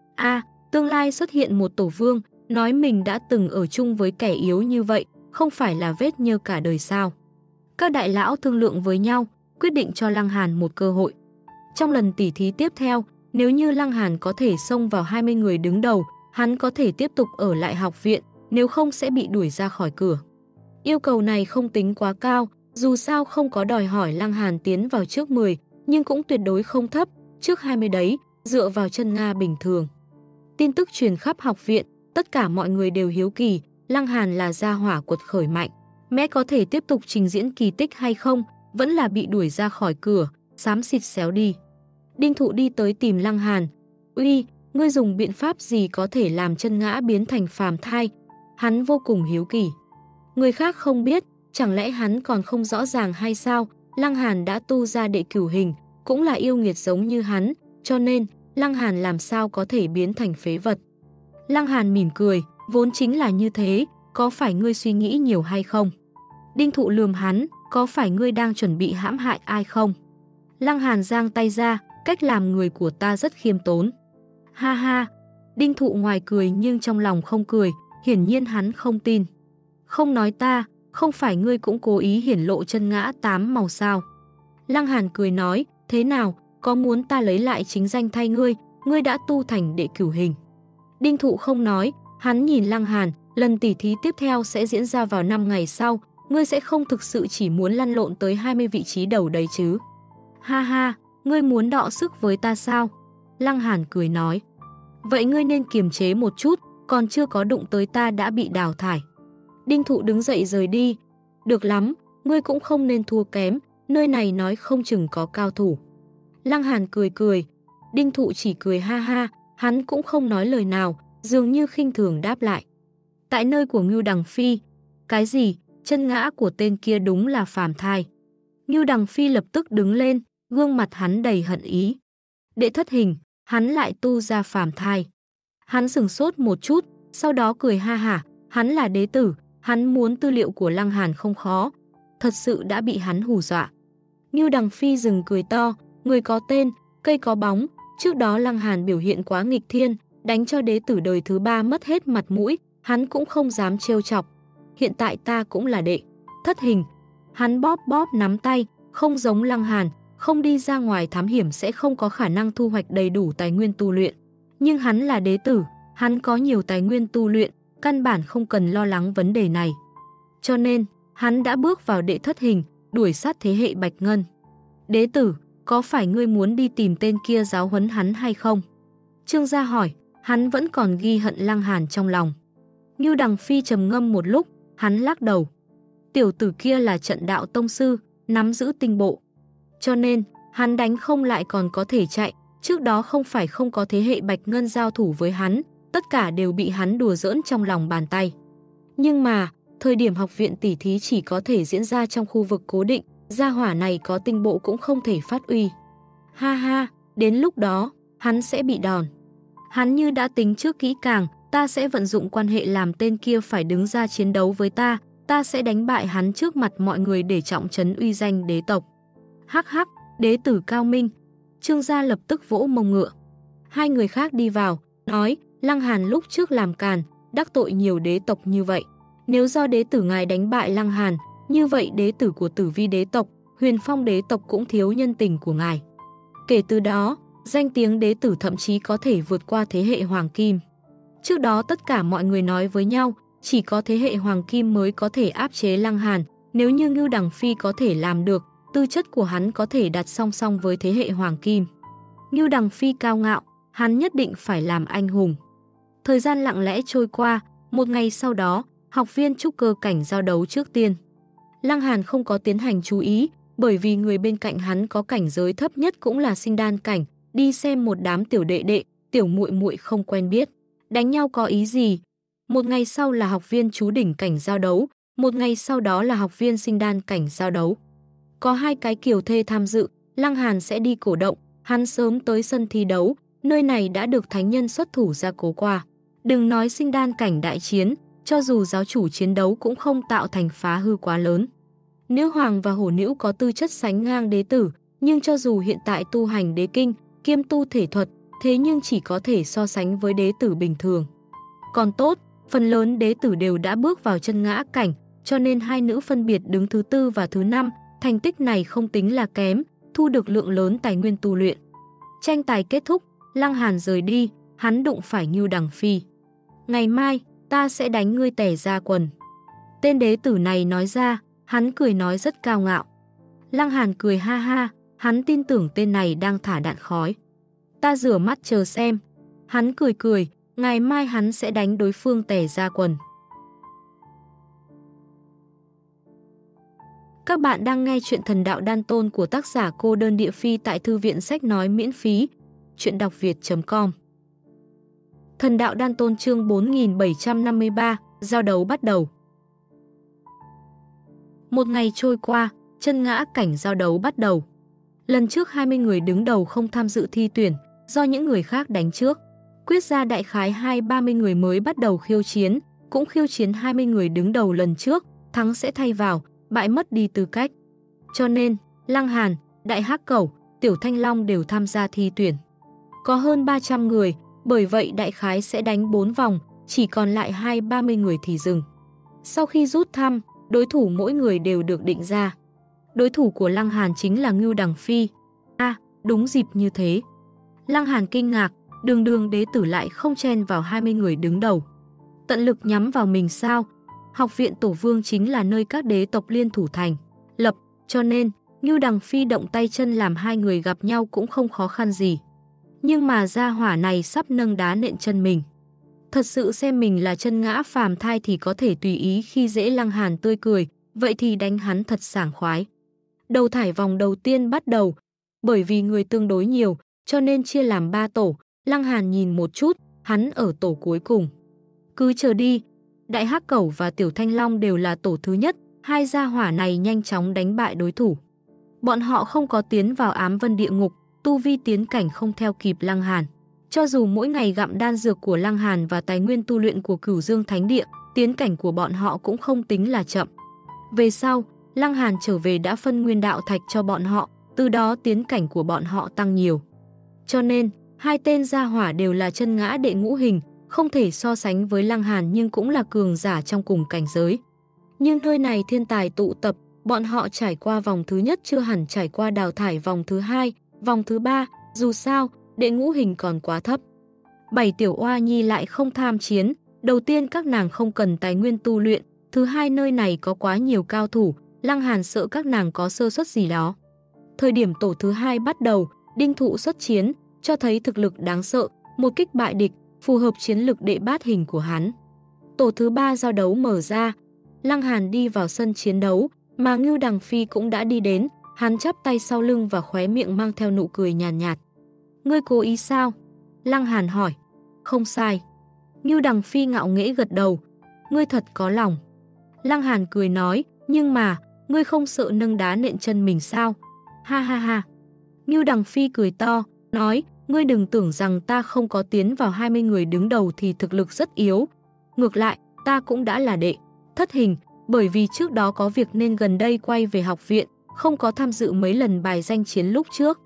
Tương lai xuất hiện một tổ vương, nói mình đã từng ở chung với kẻ yếu như vậy, không phải là vết nhơ cả đời sao? Các đại lão thương lượng với nhau, quyết định cho Lăng Hàn một cơ hội. Trong lần tỉ thí tiếp theo, nếu như Lăng Hàn có thể xông vào 20 người đứng đầu, hắn có thể tiếp tục ở lại học viện, nếu không sẽ bị đuổi ra khỏi cửa. Yêu cầu này không tính quá cao, dù sao không có đòi hỏi Lăng Hàn tiến vào trước 10, nhưng cũng tuyệt đối không thấp, trước 20 đấy, dựa vào chân Nga bình thường. Tin tức truyền khắp học viện, tất cả mọi người đều hiếu kỳ, Lăng Hàn là gia hỏa quật khởi mạnh. Mẹ có thể tiếp tục trình diễn kỳ tích hay không, vẫn là bị đuổi ra khỏi cửa, xám xịt xéo đi. Đinh Thụ đi tới tìm Lăng Hàn. Uy, ngươi dùng biện pháp gì có thể làm chân ngã biến thành phàm thai? Hắn vô cùng hiếu kỳ. Người khác không biết, chẳng lẽ hắn còn không rõ ràng hay sao? Lăng Hàn đã tu ra đệ cửu hình, cũng là yêu nghiệt giống như hắn, cho nên Lăng Hàn làm sao có thể biến thành phế vật. Lăng Hàn mỉm cười, vốn chính là như thế, có phải ngươi suy nghĩ nhiều hay không? Đinh Thụ lườm hắn, có phải ngươi đang chuẩn bị hãm hại ai không? Lăng Hàn giang tay ra, cách làm người của ta rất khiêm tốn. Ha ha, Đinh Thụ ngoài cười nhưng trong lòng không cười, hiển nhiên hắn không tin. Không nói ta, không phải ngươi cũng cố ý hiển lộ chân ngã 8 màu sao? Lăng Hàn cười nói, thế nào, có muốn ta lấy lại chính danh thay ngươi, ngươi đã tu thành đệ cửu hình. Đinh Thụ không nói, hắn nhìn Lăng Hàn, lần tỉ thí tiếp theo sẽ diễn ra vào 5 ngày sau, ngươi sẽ không thực sự chỉ muốn lăn lộn tới 20 vị trí đầu đấy chứ. Ha ha, ngươi muốn đọ sức với ta sao? Lăng Hàn cười nói. Vậy ngươi nên kiềm chế một chút, còn chưa có đụng tới ta đã bị đào thải. Đinh Thụ đứng dậy rời đi. Được lắm, ngươi cũng không nên thua kém, nơi này nói không chừng có cao thủ. Lăng Hàn cười cười. Đinh Thụ chỉ cười ha ha, hắn cũng không nói lời nào, dường như khinh thường đáp lại. Tại nơi của Ngưu Đằng Phi. Cái gì? Chân ngã của tên kia đúng là phàm thai. Ngưu Đằng Phi lập tức đứng lên, gương mặt hắn đầy hận ý. Đệ thất hình, hắn lại tu ra phàm thai. Hắn sửng sốt một chút, sau đó cười ha hả, hắn là đế tử, hắn muốn tư liệu của Lăng Hàn không khó. Thật sự đã bị hắn hù dọa. Ngưu Đằng Phi dừng cười to, người có tên, cây có bóng, trước đó Lăng Hàn biểu hiện quá nghịch thiên, đánh cho đế tử đời thứ 3 mất hết mặt mũi, hắn cũng không dám trêu chọc. Hiện tại ta cũng là đệ thất hình. Hắn bóp bóp nắm tay, không giống Lăng Hàn, không đi ra ngoài thám hiểm sẽ không có khả năng thu hoạch đầy đủ tài nguyên tu luyện. Nhưng hắn là đế tử, hắn có nhiều tài nguyên tu luyện, căn bản không cần lo lắng vấn đề này. Cho nên, hắn đã bước vào đệ thất hình, đuổi sát thế hệ Bạch Ngân. Đế tử, có phải ngươi muốn đi tìm tên kia giáo huấn hắn hay không? Trương Gia hỏi, hắn vẫn còn ghi hận Lăng Hàn trong lòng. Ngưu Đằng Phi trầm ngâm một lúc, hắn lắc đầu. Tiểu tử kia là trận đạo tông sư, nắm giữ tinh bộ. Cho nên, hắn đánh không lại còn có thể chạy, trước đó không phải không có thế hệ Bạch Ngân giao thủ với hắn, tất cả đều bị hắn đùa giỡn trong lòng bàn tay. Nhưng mà, thời điểm học viện tỉ thí chỉ có thể diễn ra trong khu vực cố định, gia hỏa này có tinh bộ cũng không thể phát uy. Ha ha, đến lúc đó, hắn sẽ bị đòn. Hắn như đã tính trước kỹ càng, ta sẽ vận dụng quan hệ làm tên kia phải đứng ra chiến đấu với ta, ta sẽ đánh bại hắn trước mặt mọi người để trọng trấn uy danh đế tộc. Hắc hắc, đế tử cao minh. Trương Gia lập tức vỗ mông ngựa. Hai người khác đi vào, nói, Lăng Hàn lúc trước làm càn, đắc tội nhiều đế tộc như vậy. Nếu do đế tử ngài đánh bại Lăng Hàn, như vậy đế tử của Tử Vi đế tộc, Huyền Phong đế tộc cũng thiếu nhân tình của ngài. Kể từ đó, danh tiếng đế tử thậm chí có thể vượt qua thế hệ Hoàng Kim. Trước đó tất cả mọi người nói với nhau, chỉ có thế hệ Hoàng Kim mới có thể áp chế Lăng Hàn, nếu như Ngưu Đằng Phi có thể làm được, tư chất của hắn có thể đặt song song với thế hệ Hoàng Kim. Ngưu Đằng Phi cao ngạo, hắn nhất định phải làm anh hùng. Thời gian lặng lẽ trôi qua, một ngày sau đó, học viên trúc cơ cảnh giao đấu trước tiên. Lăng Hàn không có tiến hành chú ý, bởi vì người bên cạnh hắn có cảnh giới thấp nhất cũng là sinh đan cảnh, đi xem một đám tiểu đệ đệ, tiểu muội muội không quen biết. Đánh nhau có ý gì? Một ngày sau là học viên chú đỉnh cảnh giao đấu, một ngày sau đó là học viên sinh đan cảnh giao đấu. Có hai cái kiều thê tham dự, Lăng Hàn sẽ đi cổ động, hắn sớm tới sân thi đấu, nơi này đã được thánh nhân xuất thủ gia cố qua. Đừng nói sinh đan cảnh đại chiến, cho dù giáo chủ chiến đấu cũng không tạo thành phá hư quá lớn. Nữ hoàng và hổ nữ có tư chất sánh ngang đế tử, nhưng cho dù hiện tại tu hành đế kinh, kiêm tu thể thuật, thế nhưng chỉ có thể so sánh với đế tử bình thường. Còn tốt, phần lớn đế tử đều đã bước vào chân ngã cảnh, cho nên hai nữ phân biệt đứng thứ 4 và thứ 5, thành tích này không tính là kém, thu được lượng lớn tài nguyên tu luyện. Tranh tài kết thúc, Lăng Hàn rời đi, hắn đụng phải Ngưu Đằng Phi. Ngày mai, ta sẽ đánh ngươi tẻ ra quần. Tên đế tử này nói ra, hắn cười nói rất cao ngạo. Lăng Hàn cười ha ha, hắn tin tưởng tên này đang thả đạn khói. Ta rửa mắt chờ xem. Hắn cười cười, ngày mai hắn sẽ đánh đối phương tẻ ra quần. Các bạn đang nghe chuyện Thần Đạo Đan Tôn của tác giả Cô Đơn Địa Phi tại thư viện sách nói miễn phí. Chuyện đọc việt.com. Thần Đạo Đan Tôn chương 4753, giao đấu bắt đầu. Một ngày trôi qua, chân ngã cảnh giao đấu bắt đầu. Lần trước 20 người đứng đầu không tham dự thi tuyển, do những người khác đánh trước. Quyết ra đại khái 20-30 người mới bắt đầu khiêu chiến, cũng khiêu chiến 20 người đứng đầu lần trước, thắng sẽ thay vào, bại mất đi tư cách. Cho nên, Lăng Hàn, Đại Hắc Cẩu, Tiểu Thanh Long đều tham gia thi tuyển. Có hơn 300 người, bởi vậy đại khái sẽ đánh 4 vòng, chỉ còn lại 20-30 người thì dừng. Sau khi rút thăm, đối thủ mỗi người đều được định ra. Đối thủ của Lăng Hàn chính là Ngưu Đằng Phi. Đúng dịp như thế. Lăng Hàn kinh ngạc, Đường đế tử lại không chen vào 20 người đứng đầu. Tận lực nhắm vào mình sao? Học viện Tổ Vương chính là nơi các đế tộc liên thủ thành lập, cho nên Ngưu Đằng Phi động tay chân làm hai người gặp nhau cũng không khó khăn gì. Nhưng mà gia hỏa này sắp nâng đá nện chân mình. Thật sự xem mình là chân ngã phàm thai thì có thể tùy ý khi dễ Lăng Hàn tươi cười, vậy thì đánh hắn thật sảng khoái. Đầu thải vòng đầu tiên bắt đầu, bởi vì người tương đối nhiều, cho nên chia làm 3 tổ. Lăng Hàn nhìn một chút, hắn ở tổ cuối cùng. Cứ chờ đi, Đại Hắc Cẩu và Tiểu Thanh Long đều là tổ thứ nhất, hai gia hỏa này nhanh chóng đánh bại đối thủ. Bọn họ không có tiến vào ám vân địa ngục, tu vi tiến cảnh không theo kịp Lăng Hàn. Cho dù mỗi ngày gặm đan dược của Lăng Hàn và tài nguyên tu luyện của Cửu Dương Thánh Địa, tiến cảnh của bọn họ cũng không tính là chậm. Về sau, Lăng Hàn trở về đã phân nguyên đạo thạch cho bọn họ, từ đó tiến cảnh của bọn họ tăng nhiều. Cho nên, hai tên gia hỏa đều là chân ngã đệ ngũ hình, không thể so sánh với Lăng Hàn nhưng cũng là cường giả trong cùng cảnh giới. Nhưng nơi này thiên tài tụ tập, bọn họ trải qua vòng thứ nhất chưa hẳn trải qua đào thải vòng thứ hai, vòng thứ ba, dù sao, đệ ngũ hình còn quá thấp. 7 tiểu oa nhi lại không tham chiến, đầu tiên các nàng không cần tài nguyên tu luyện, thứ hai nơi này có quá nhiều cao thủ, Lăng Hàn sợ các nàng có sơ suất gì đó. Thời điểm tổ thứ hai bắt đầu, Đinh Thụ xuất chiến, cho thấy thực lực đáng sợ, một kích bại địch, phù hợp chiến lực đệ bát hình của hắn. Tổ thứ ba giao đấu mở ra, Lăng Hàn đi vào sân chiến đấu, mà Ngưu Đằng Phi cũng đã đi đến, hắn chắp tay sau lưng và khóe miệng mang theo nụ cười nhàn nhạt. Ngươi cố ý sao? Lăng Hàn hỏi. Không sai. Ngưu Đằng Phi ngạo nghễ gật đầu. Ngươi thật có lòng. Lăng Hàn cười nói, nhưng mà, ngươi không sợ nâng đá nện chân mình sao? Ha ha ha. Ngưu Đằng Phi cười to, nói, ngươi đừng tưởng rằng ta không có tiến vào 20 người đứng đầu thì thực lực rất yếu. Ngược lại, ta cũng đã là đệ thất hình, bởi vì trước đó có việc nên gần đây quay về học viện, không có tham dự mấy lần bài danh chiến lúc trước.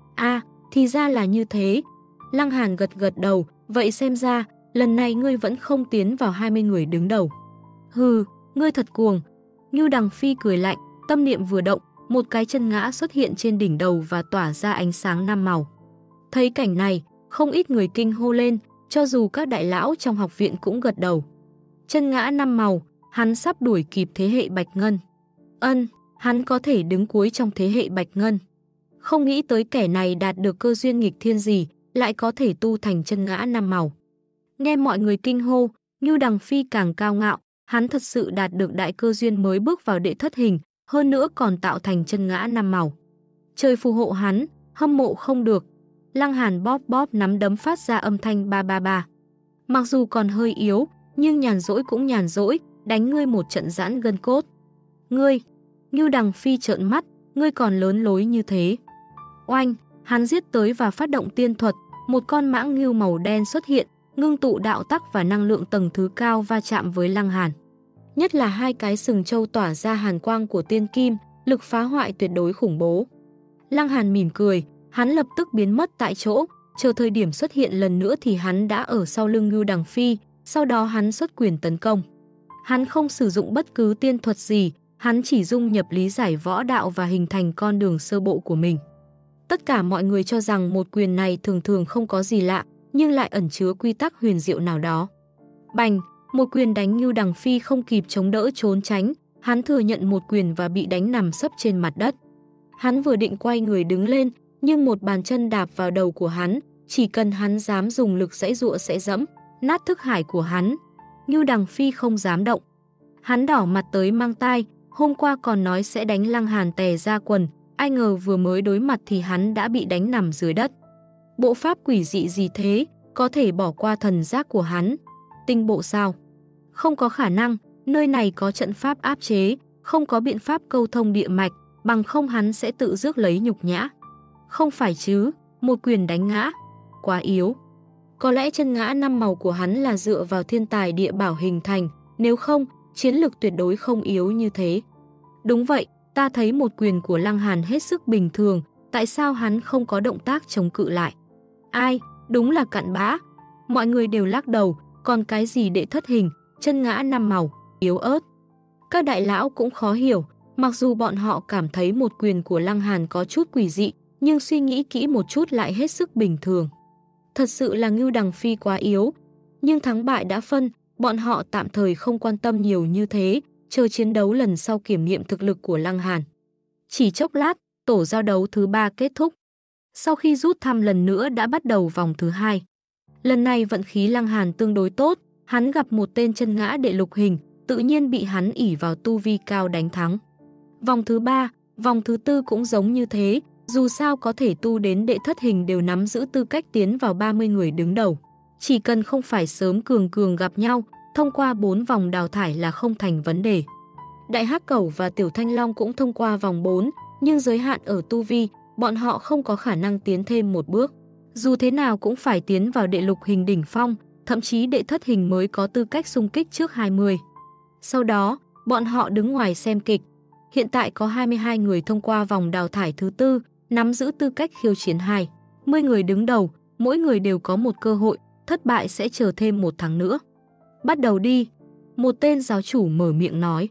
Thì ra là như thế. Lăng Hàn gật gật đầu, vậy xem ra, lần này ngươi vẫn không tiến vào 20 người đứng đầu. Hừ, ngươi thật cuồng. Ngưu Đằng Phi cười lạnh, tâm niệm vừa động, một cái chân ngã xuất hiện trên đỉnh đầu và tỏa ra ánh sáng 5 màu. Thấy cảnh này, không ít người kinh hô lên, cho dù các đại lão trong học viện cũng gật đầu. Chân ngã 5 màu, hắn sắp đuổi kịp thế hệ Bạch Ngân. Hắn có thể đứng cuối trong thế hệ Bạch Ngân. Không nghĩ tới kẻ này đạt được cơ duyên nghịch thiên gì, lại có thể tu thành chân ngã 5 màu. Nghe mọi người kinh hô, Ngưu Đằng Phi càng cao ngạo, hắn thật sự đạt được đại cơ duyên mới bước vào đệ thất hình, hơn nữa còn tạo thành chân ngã 5 màu. Trời phù hộ hắn, hâm mộ không được. Lăng Hàn bóp bóp nắm đấm phát ra âm thanh ba ba ba. Mặc dù còn hơi yếu, nhưng nhàn rỗi cũng nhàn rỗi, đánh ngươi một trận giãn gân cốt. Ngươi, Ngưu Đằng Phi trợn mắt, ngươi còn lớn lối như thế. Oanh, hắn giết tới và phát động tiên thuật, một con mãng ngưu màu đen xuất hiện, ngưng tụ đạo tắc và năng lượng tầng thứ cao va chạm với Lăng Hàn. Nhất là hai cái sừng trâu tỏa ra hàn quang của tiên kim, lực phá hoại tuyệt đối khủng bố. Lăng Hàn mỉm cười, hắn lập tức biến mất tại chỗ, chờ thời điểm xuất hiện lần nữa thì hắn đã ở sau lưng Ngưu Đằng Phi, sau đó hắn xuất quyền tấn công. Hắn không sử dụng bất cứ tiên thuật gì, hắn chỉ dung nhập lý giải võ đạo và hình thành con đường sơ bộ của mình. Tất cả mọi người cho rằng một quyền này thường thường không có gì lạ, nhưng lại ẩn chứa quy tắc huyền diệu nào đó. Bành, một quyền đánh Ngưu Đằng Phi không kịp chống đỡ trốn tránh, hắn thừa nhận một quyền và bị đánh nằm sấp trên mặt đất. Hắn vừa định quay người đứng lên, nhưng một bàn chân đạp vào đầu của hắn, chỉ cần hắn dám dùng lực giãy giụa sẽ dẫm nát thức hải của hắn. Ngưu Đằng Phi không dám động. Hắn đỏ mặt tới mang tai, hôm qua còn nói sẽ đánh Lăng Hàn tè ra quần, ai ngờ vừa mới đối mặt thì hắn đã bị đánh nằm dưới đất. Bộ pháp quỷ dị gì thế, có thể bỏ qua thần giác của hắn. Tinh bộ sao? Không có khả năng, nơi này có trận pháp áp chế, không có biện pháp câu thông địa mạch, bằng không hắn sẽ tự rước lấy nhục nhã. Không phải chứ, một quyền đánh ngã, quá yếu. Có lẽ chân ngã 5 màu của hắn là dựa vào thiên tài địa bảo hình thành, nếu không, chiến lực tuyệt đối không yếu như thế. Đúng vậy, Ta thấy một quyền của Lăng Hàn hết sức bình thường, tại sao hắn không có động tác chống cự lại? Ai, đúng là cặn bã. Mọi người đều lắc đầu, còn cái gì đệ thất hình, chân ngã năm màu, yếu ớt. Các đại lão cũng khó hiểu, mặc dù bọn họ cảm thấy một quyền của Lăng Hàn có chút quỷ dị, nhưng suy nghĩ kỹ một chút lại hết sức bình thường. Thật sự là Ngưu Đằng Phi quá yếu, nhưng thắng bại đã phân, bọn họ tạm thời không quan tâm nhiều như thế, chờ chiến đấu lần sau kiểm nghiệm thực lực của Lăng Hàn. Chỉ chốc lát, tổ giao đấu thứ 3 kết thúc. Sau khi rút thăm lần nữa đã bắt đầu vòng thứ 2. Lần này vận khí Lăng Hàn tương đối tốt, hắn gặp một tên chân ngã đệ lục hình, tự nhiên bị hắn ỷ vào tu vi cao đánh thắng. Vòng thứ 3, vòng thứ 4 cũng giống như thế, dù sao có thể tu đến đệ thất hình đều nắm giữ tư cách tiến vào 30 người đứng đầu. Chỉ cần không phải sớm cường gặp nhau, thông qua 4 vòng đào thải là không thành vấn đề. Đại Hắc Cẩu và Tiểu Thanh Long cũng thông qua vòng 4, nhưng giới hạn ở tu vi, bọn họ không có khả năng tiến thêm một bước. Dù thế nào cũng phải tiến vào đệ lục hình đỉnh phong, thậm chí đệ thất hình mới có tư cách xung kích trước 20. Sau đó, bọn họ đứng ngoài xem kịch. Hiện tại có 22 người thông qua vòng đào thải thứ 4, nắm giữ tư cách khiêu chiến 20 người đứng đầu, mỗi người đều có một cơ hội, thất bại sẽ chờ thêm một tháng nữa. Bắt đầu đi, một tên giáo chủ mở miệng nói.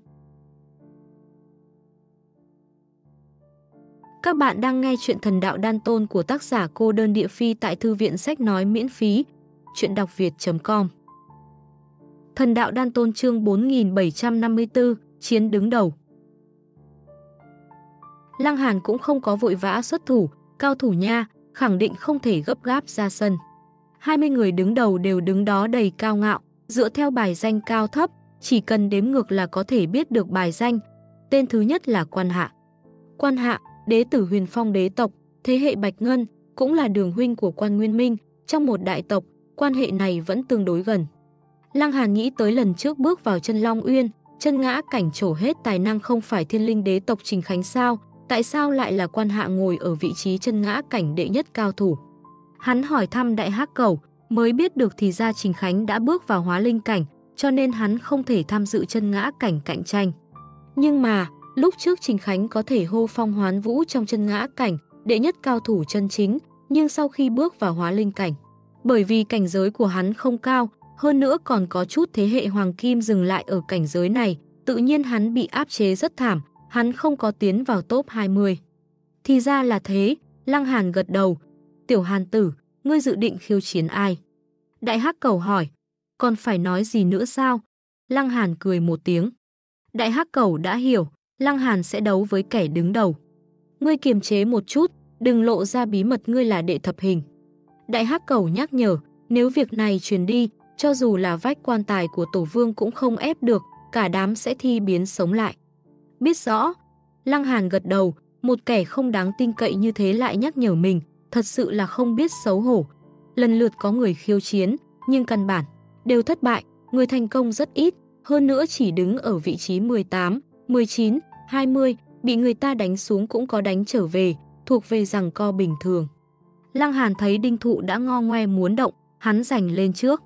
Các bạn đang nghe chuyện Thần Đạo Đan Tôn của tác giả Cô Đơn Địa Phi tại thư viện sách nói miễn phí, chuyện đọc việt.com. Thần Đạo Đan Tôn chương 4754, chiến đứng đầu. Lăng Hàn cũng không có vội vã xuất thủ, cao thủ nha, khẳng định không thể gấp gáp ra sân. 20 người đứng đầu đều đứng đó đầy cao ngạo, dựa theo bài danh cao thấp, chỉ cần đếm ngược là có thể biết được bài danh. Tên thứ nhất là Quan Hạ. Quan Hạ, đế tử Huyền Phong đế tộc, thế hệ Bạch Ngân, cũng là đường huynh của Quan Nguyên Minh, trong một đại tộc, quan hệ này vẫn tương đối gần. Lăng Hàn nghĩ tới lần trước bước vào Chân Long Uyên, chân ngã cảnh trổ hết tài năng không phải Thiên Linh đế tộc Trình Khánh sao, tại sao lại là Quan Hạ ngồi ở vị trí chân ngã cảnh đệ nhất cao thủ. Hắn hỏi thăm Đại Hắc Cẩu, mới biết được thì ra Trình Khánh đã bước vào hóa linh cảnh, cho nên hắn không thể tham dự chân ngã cảnh cạnh tranh. Nhưng mà, lúc trước Trình Khánh có thể hô phong hoán vũ trong chân ngã cảnh, đệ nhất cao thủ chân chính, nhưng sau khi bước vào hóa linh cảnh, bởi vì cảnh giới của hắn không cao, hơn nữa còn có chút thế hệ hoàng kim dừng lại ở cảnh giới này, tự nhiên hắn bị áp chế rất thảm, hắn không có tiến vào top 20. Thì ra là thế, Lăng Hàn gật đầu. Tiểu Hàn tử, ngươi dự định khiêu chiến ai? Đại Hắc Cẩu hỏi. Còn phải nói gì nữa sao? Lăng Hàn cười một tiếng. Đại Hắc Cẩu đã hiểu, Lăng Hàn sẽ đấu với kẻ đứng đầu. Ngươi kiềm chế một chút, đừng lộ ra bí mật ngươi là đệ thập hình. Đại Hắc Cẩu nhắc nhở, nếu việc này truyền đi, cho dù là vách quan tài của Tổ Vương cũng không ép được, cả đám sẽ thi biến sống lại. Biết rõ. Lăng Hàn gật đầu, một kẻ không đáng tin cậy như thế lại nhắc nhở mình, thật sự là không biết xấu hổ. Lần lượt có người khiêu chiến, nhưng căn bản đều thất bại, người thành công rất ít, hơn nữa chỉ đứng ở vị trí 18, 19, 20, bị người ta đánh xuống cũng có đánh trở về, thuộc về giằng co bình thường. Lăng Hàn thấy Đinh Thụ đã ngo ngoe muốn động, hắn giành lên trước.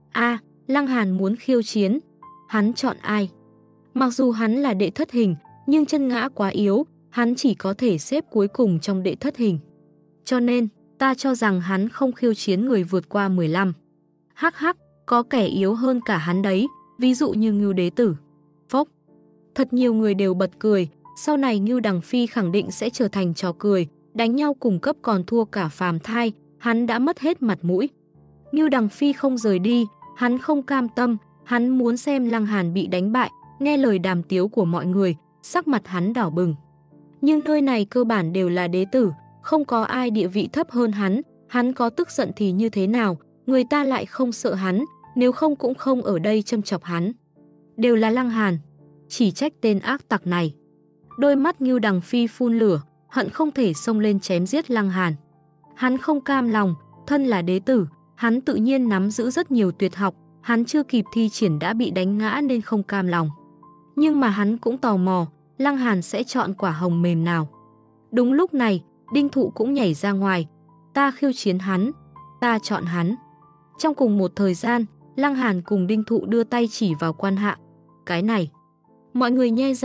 Lăng Hàn muốn khiêu chiến. Hắn chọn ai? Mặc dù hắn là đệ thất hình, nhưng chân ngã quá yếu, hắn chỉ có thể xếp cuối cùng trong đệ thất hình. Cho nên, ta cho rằng hắn không khiêu chiến người vượt qua 15. Hắc hắc, có kẻ yếu hơn cả hắn đấy, ví dụ như Ngưu đế tử. Phốc. Thật nhiều người đều bật cười, sau này Ngưu Đằng Phi khẳng định sẽ trở thành trò cười, đánh nhau cùng cấp còn thua cả phàm thai, hắn đã mất hết mặt mũi. Ngưu Đằng Phi không rời đi, hắn không cam tâm, hắn muốn xem Lăng Hàn bị đánh bại, nghe lời đàm tiếu của mọi người, sắc mặt hắn đỏ bừng. Nhưng nơi này cơ bản đều là đế tử, không có ai địa vị thấp hơn hắn có tức giận thì như thế nào, người ta lại không sợ hắn, nếu không cũng không ở đây châm chọc hắn. Đều là Lăng Hàn, chỉ trách tên ác tặc này. Đôi mắt Ngưu Đằng Phi phun lửa, hận không thể xông lên chém giết Lăng Hàn. Hắn không cam lòng, thân là đế tử, hắn tự nhiên nắm giữ rất nhiều tuyệt học, hắn chưa kịp thi triển đã bị đánh ngã nên không cam lòng. Nhưng mà hắn cũng tò mò, Lăng Hàn sẽ chọn quả hồng mềm nào. Đúng lúc này, Đinh Thụ cũng nhảy ra ngoài. Ta khiêu chiến hắn, ta chọn hắn. Trong cùng một thời gian, Lăng Hàn cùng Đinh Thụ đưa tay chỉ vào Quan Hạ. Cái này, mọi người nhe răng,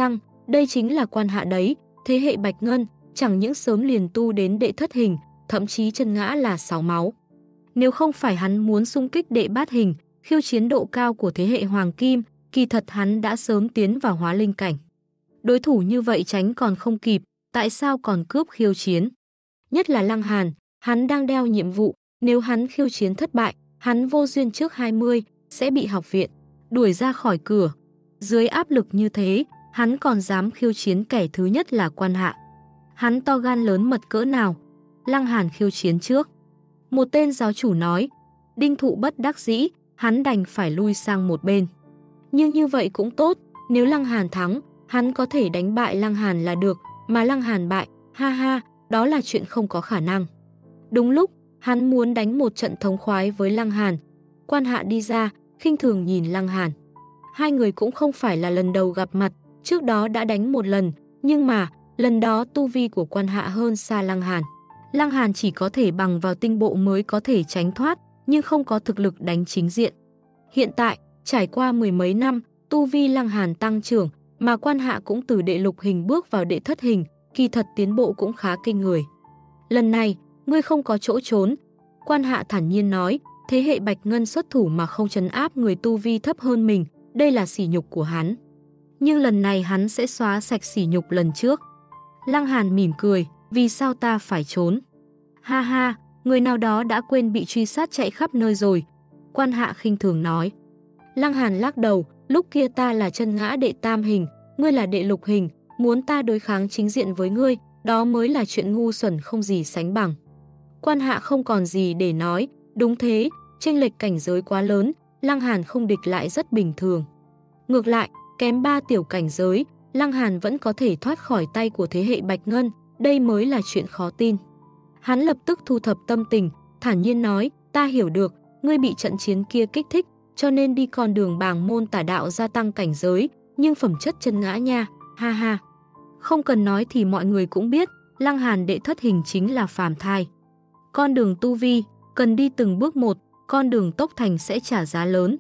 Đây chính là Quan Hạ đấy, thế hệ Bạch Ngân, chẳng những sớm liền tu đến đệ thất hình, thậm chí chân ngã là 6 máu. Nếu không phải hắn muốn xung kích đệ bát hình, khiêu chiến độ cao của thế hệ Hoàng Kim, kỳ thật hắn đã sớm tiến vào hóa linh cảnh. Đối thủ như vậy tránh còn không kịp, tại sao còn cướp khiêu chiến? Nhất là Lăng Hàn, hắn đang đeo nhiệm vụ, nếu hắn khiêu chiến thất bại, hắn vô duyên trước 20, sẽ bị học viện đuổi ra khỏi cửa. Dưới áp lực như thế, hắn còn dám khiêu chiến kẻ thứ nhất là Quan Hạ. Hắn to gan lớn mật cỡ nào? Lăng Hàn khiêu chiến trước. Một tên giáo chủ nói, Đinh Thụ bất đắc dĩ, hắn đành phải lui sang một bên. Nhưng như vậy cũng tốt, nếu Lăng Hàn thắng, hắn có thể đánh bại Lăng Hàn là được, mà Lăng Hàn bại, ha ha, đó là chuyện không có khả năng. Đúng lúc, hắn muốn đánh một trận thống khoái với Lăng Hàn. Quan Hạ đi ra, khinh thường nhìn Lăng Hàn. Hai người cũng không phải là lần đầu gặp mặt, trước đó đã đánh một lần, nhưng mà lần đó tu vi của Quan Hạ hơn xa Lăng Hàn. Lăng Hàn chỉ có thể bằng vào tinh bộ mới có thể tránh thoát, nhưng không có thực lực đánh chính diện. Hiện tại, trải qua mười mấy năm, tu vi Lăng Hàn tăng trưởng, mà Quan Hạ cũng từ đệ lục hình bước vào đệ thất hình, kỳ thật tiến bộ cũng khá kinh người. Lần này, ngươi không có chỗ trốn. Quan Hạ thản nhiên nói, thế hệ Bạch Ngân xuất thủ mà không trấn áp người tu vi thấp hơn mình, đây là sỉ nhục của hắn. Nhưng lần này hắn sẽ xóa sạch sỉ nhục lần trước. Lăng Hàn mỉm cười, vì sao ta phải trốn? Ha ha, người nào đó đã quên bị truy sát chạy khắp nơi rồi. Quan Hạ khinh thường nói. Lăng Hàn lắc đầu, lúc kia ta là chân ngã đệ tam hình, ngươi là đệ lục hình, muốn ta đối kháng chính diện với ngươi, đó mới là chuyện ngu xuẩn không gì sánh bằng. Quan Hạ không còn gì để nói, đúng thế, chênh lệch cảnh giới quá lớn, Lăng Hàn không địch lại rất bình thường. Ngược lại, kém 3 tiểu cảnh giới, Lăng Hàn vẫn có thể thoát khỏi tay của thế hệ Bạch Ngân, đây mới là chuyện khó tin. Hắn lập tức thu thập tâm tình, thản nhiên nói, ta hiểu được, ngươi bị trận chiến kia kích thích, cho nên đi con đường bàng môn tả đạo gia tăng cảnh giới, nhưng phẩm chất chân ngã nha, ha ha. Không cần nói thì mọi người cũng biết, Lăng Hàn đệ thất hình chính là phàm thai. Con đường tu vi, cần đi từng bước một, con đường tốc thành sẽ trả giá lớn.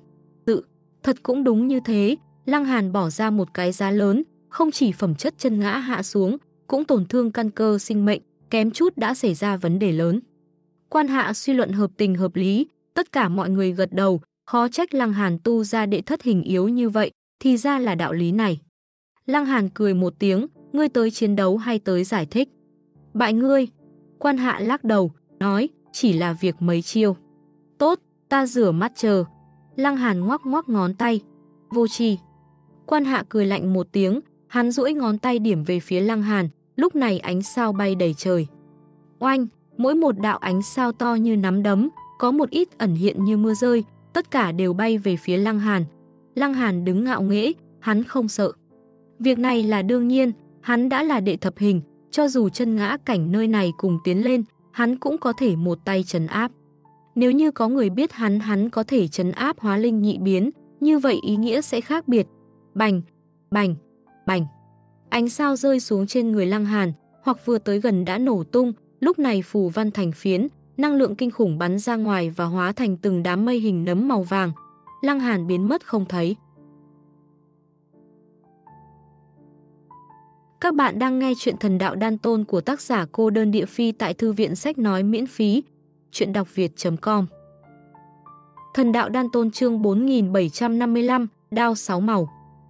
Thật cũng đúng như thế, Lăng Hàn bỏ ra một cái giá lớn, không chỉ phẩm chất chân ngã hạ xuống, cũng tổn thương căn cơ sinh mệnh, kém chút đã xảy ra vấn đề lớn. Quan Hạ suy luận hợp tình hợp lý, tất cả mọi người gật đầu, khó trách Lăng Hàn tu ra đệ thất hình yếu như vậy, thì ra là đạo lý này. Lăng Hàn cười một tiếng, ngươi tới chiến đấu hay tới giải thích? Bại ngươi. Quan Hạ lắc đầu, nói, chỉ là việc mấy chiêu. Tốt, ta rửa mắt chờ. Lăng Hàn ngoắc ngoắc ngón tay. Vô tri. Quan Hạ cười lạnh một tiếng, hắn duỗi ngón tay điểm về phía Lăng Hàn, lúc này ánh sao bay đầy trời. Oanh, mỗi một đạo ánh sao to như nắm đấm, có một ít ẩn hiện như mưa rơi, tất cả đều bay về phía Lăng Hàn. Lăng Hàn đứng ngạo nghễ, hắn không sợ. Việc này là đương nhiên, hắn đã là đệ thập hình, cho dù chân ngã cảnh nơi này cùng tiến lên, hắn cũng có thể một tay trấn áp. Nếu như có người biết hắn có thể trấn áp hóa linh nhị biến, như vậy ý nghĩa sẽ khác biệt. Bành, bành, bành. Ánh sao rơi xuống trên người Lăng Hàn, hoặc vừa tới gần đã nổ tung, lúc này phù văn thành phiến, năng lượng kinh khủng bắn ra ngoài và hóa thành từng đám mây hình nấm màu vàng. Lăng Hàn biến mất không thấy. Các bạn đang nghe chuyện Thần Đạo Đan Tôn của tác giả Cô Đơn Địa Phi tại thư viện sách nói miễn phí, chuyện đọc việt.com. Thần Đạo Đan Tôn chương 4755, đao 6 màu.